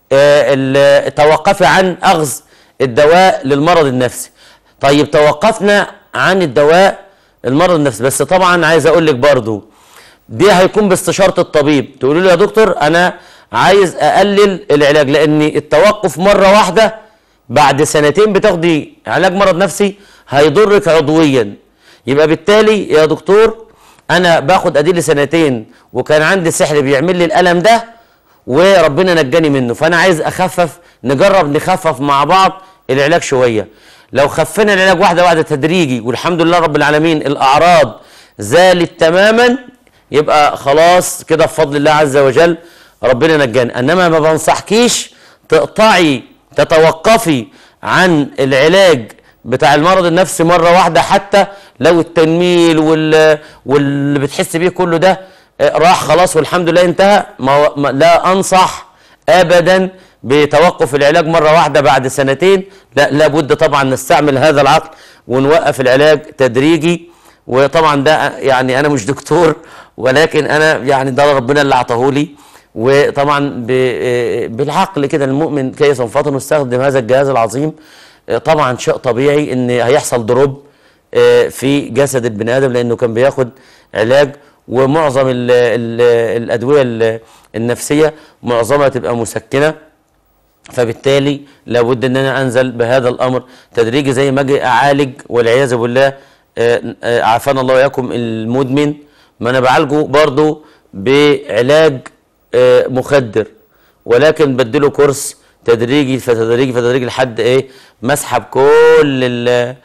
آه توقفي عن اخذ الدواء للمرض النفسي. طيب توقفنا عن الدواء المرض النفسي، بس طبعا عايز اقول لك برضو دي هيكون باستشاره الطبيب. تقولي له يا دكتور انا عايز اقلل العلاج، لان التوقف مره واحده بعد سنتين بتاخدي علاج مرض نفسي هيضرك عضويا. يبقى بالتالي يا دكتور انا باخد اديلي سنتين وكان عندي سحر بيعمل لي الالم ده وربنا نجاني منه، فانا عايز اخفف، نجرب نخفف مع بعض العلاج شويه. لو خفينا العلاج واحده واحده تدريجي والحمد لله رب العالمين الاعراض زالت تماما يبقى خلاص كده بفضل الله عز وجل ربنا نجانا. انما ما بنصحكيش تقطعي تتوقفي عن العلاج بتاع المرض النفسي مره واحده، حتى لو التنميل وال واللي بتحس بيه كله ده راح خلاص والحمد لله انتهى. ما لا انصح ابدا بتوقف العلاج مره واحده بعد سنتين، لا لابد طبعا نستعمل هذا العقل ونوقف العلاج تدريجي. وطبعا ده يعني انا مش دكتور ولكن انا يعني ده ربنا اللي اعطاهولي، وطبعا بالعقل كده المؤمن كيس فطن نستخدم هذا الجهاز العظيم. طبعا شيء طبيعي ان هيحصل دروب في جسد البني ادم لانه كان بياخد علاج، ومعظم ال ال الادويه النفسيه معظمها تبقى مسكنه، فبالتالي لابد ان انا انزل بهذا الامر تدريجي زي ما اجي اعالج والعياذ بالله عافانا الله واياكم المدمن، ما انا بعالجه برضه بعلاج مخدر ولكن بديله كورس تدريجي فتدريجي فتدريجي لحد ايه ما اسحب كل ال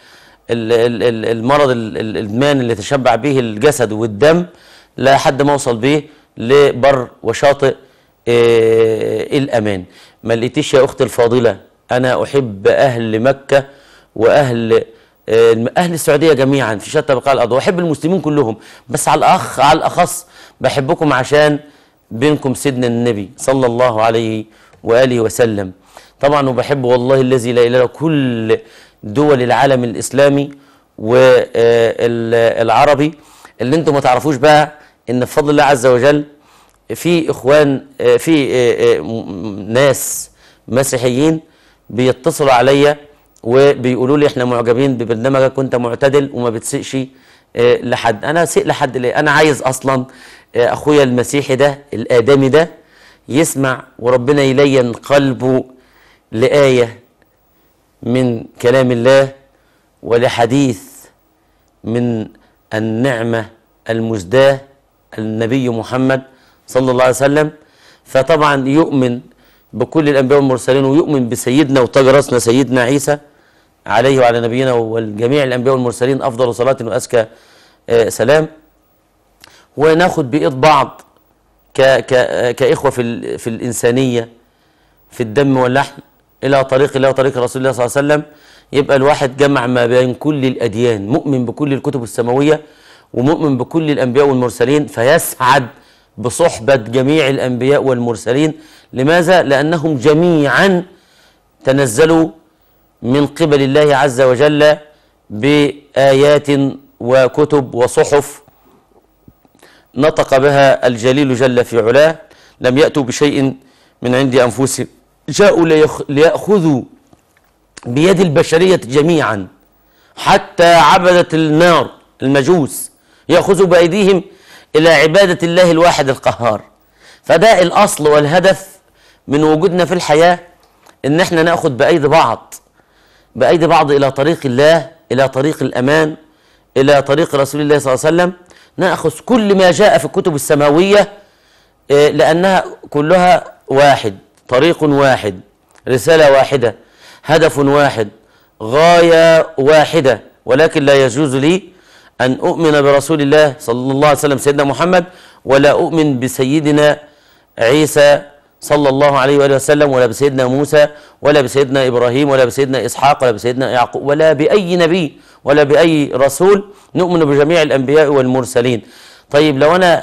المرض الادمان اللي تشبع به الجسد والدم لحد ما اوصل به لبر وشاطئ إيه الامان. ما لقيتيش يا اختي الفاضله، انا احب اهل مكه واهل إيه اهل السعوديه جميعا في شتى بقاع الارض، واحب المسلمين كلهم، بس على الاخ على الاخص بحبكم عشان بينكم سيدنا النبي صلى الله عليه واله وسلم. طبعا وبحب والله الذي لا اله الا هو كل دول العالم الاسلامي والعربي. اللي انتم ما تعرفوش بقى ان بفضل الله عز وجل في اخوان في ناس مسيحيين بيتصلوا عليا وبيقولوا لي احنا معجبين ببرنامجك وانت معتدل وما بتسيئش لحد. انا اسيء لحد ليه؟ انا عايز اصلا اخويا المسيحي ده الادمي ده يسمع وربنا يلين قلبه لآية من كلام الله ولحديث من النعمة المزداة النبي محمد صلى الله عليه وسلم. فطبعا يؤمن بكل الأنبياء والمرسلين ويؤمن بسيدنا وتاج راسنا سيدنا عيسى عليه وعلى نبينا والجميع الأنبياء والمرسلين أفضل صلاة وأزكى سلام. وناخد بإيد بعض ك ك كإخوة في في الإنسانية في الدم واللحم إلى طريق الله وطريق رسول الله صلى الله عليه وسلم، يبقى الواحد جمع ما بين كل الأديان، مؤمن بكل الكتب السماوية ومؤمن بكل الأنبياء والمرسلين، فيسعد بصحبة جميع الأنبياء والمرسلين. لماذا؟ لأنهم جميعا تنزلوا من قبل الله عز وجل بآيات وكتب وصحف نطق بها الجليل جل في علاه، لم يأتوا بشيء من عند أنفسهم، جاءوا ليأخذوا بيد البشرية جميعا، حتى عبدة النار المجوس يأخذوا بأيديهم إلى عبادة الله الواحد القهار. فده الأصل والهدف من وجودنا في الحياة، إن احنا نأخذ بأيدي بعض بأيدي بعض إلى طريق الله، إلى طريق الأمان، إلى طريق رسول الله صلى الله عليه وسلم. نأخذ كل ما جاء في الكتب السماوية لأنها كلها واحد، طريق واحد، رسالة واحدة، هدف واحد، غاية واحدة. ولكن لا يجوز لي أن أؤمن برسول الله صلى الله عليه وسلم سيدنا محمد، ولا أؤمن بسيدنا عيسى صلى الله عليه وآله وسلم، ولا بسيدنا موسى، ولا بسيدنا إبراهيم، ولا بسيدنا إسحاق، ولا بسيدنا يعقوب، ولا بأي نبي ولا بأي رسول. نؤمن بجميع الأنبياء والمرسلين. طيب لو أنا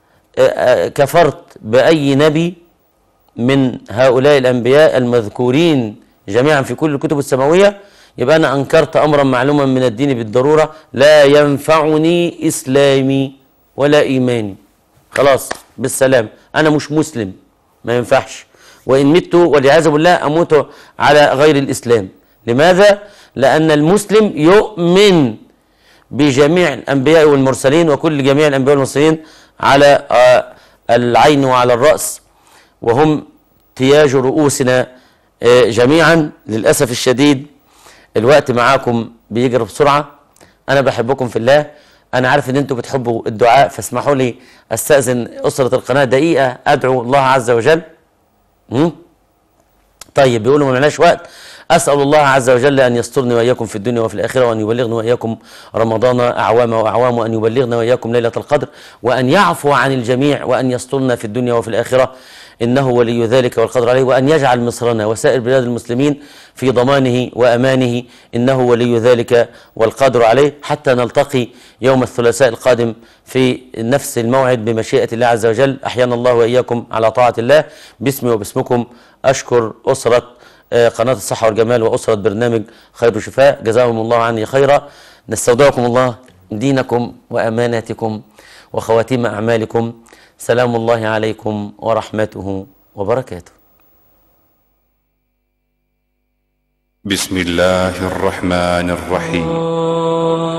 كفرت بأي نبي من هؤلاء الأنبياء المذكورين جميعا في كل الكتب السماوية، يبقى أنا أنكرت أمرا معلوما من الدين بالضرورة، لا ينفعني إسلامي ولا إيماني. خلاص بالسلام، أنا مش مسلم، ما ينفعش. وإن مت والعياذ بالله أموت على غير الإسلام. لماذا؟ لأن المسلم يؤمن بجميع الأنبياء والمرسلين، وكل جميع الأنبياء والمرسلين على العين وعلى الرأس، وهم تياج رؤوسنا جميعا. للأسف الشديد الوقت معاكم بيجري بسرعة. أنا بحبكم في الله، أنا عارف إن أنتم بتحبوا الدعاء، فاسمحوا لي أستأذن أسرة القناة دقيقة أدعو الله عز وجل. م? طيب بيقولوا ما لناش وقت. أسأل الله عز وجل أن يسترني وإياكم في الدنيا وفي الآخرة، وأن يبلغني وإياكم رمضان أعوام وأعوام، وأن يبلغنا وإياكم ليلة القدر، وأن يعفو عن الجميع، وأن يسترنا في الدنيا وفي الآخرة، إنه ولي ذلك والقدر عليه، وأن يجعل مصرنا وسائر بلاد المسلمين في ضمانه وأمانه، إنه ولي ذلك والقدر عليه، حتى نلتقي يوم الثلاثاء القادم في نفس الموعد بمشيئة الله عز وجل. أحيانا الله وإياكم على طاعة الله. باسمي وباسمكم أشكر أسرة قناة الصحة والجمال وأسرة برنامج خير وشفاء، جزاهم الله عني خيرا. نستودعكم الله دينكم وأماناتكم وخواتيم أعمالكم. سلام الله عليكم ورحمته وبركاته. بسم الله الرحمن الرحيم.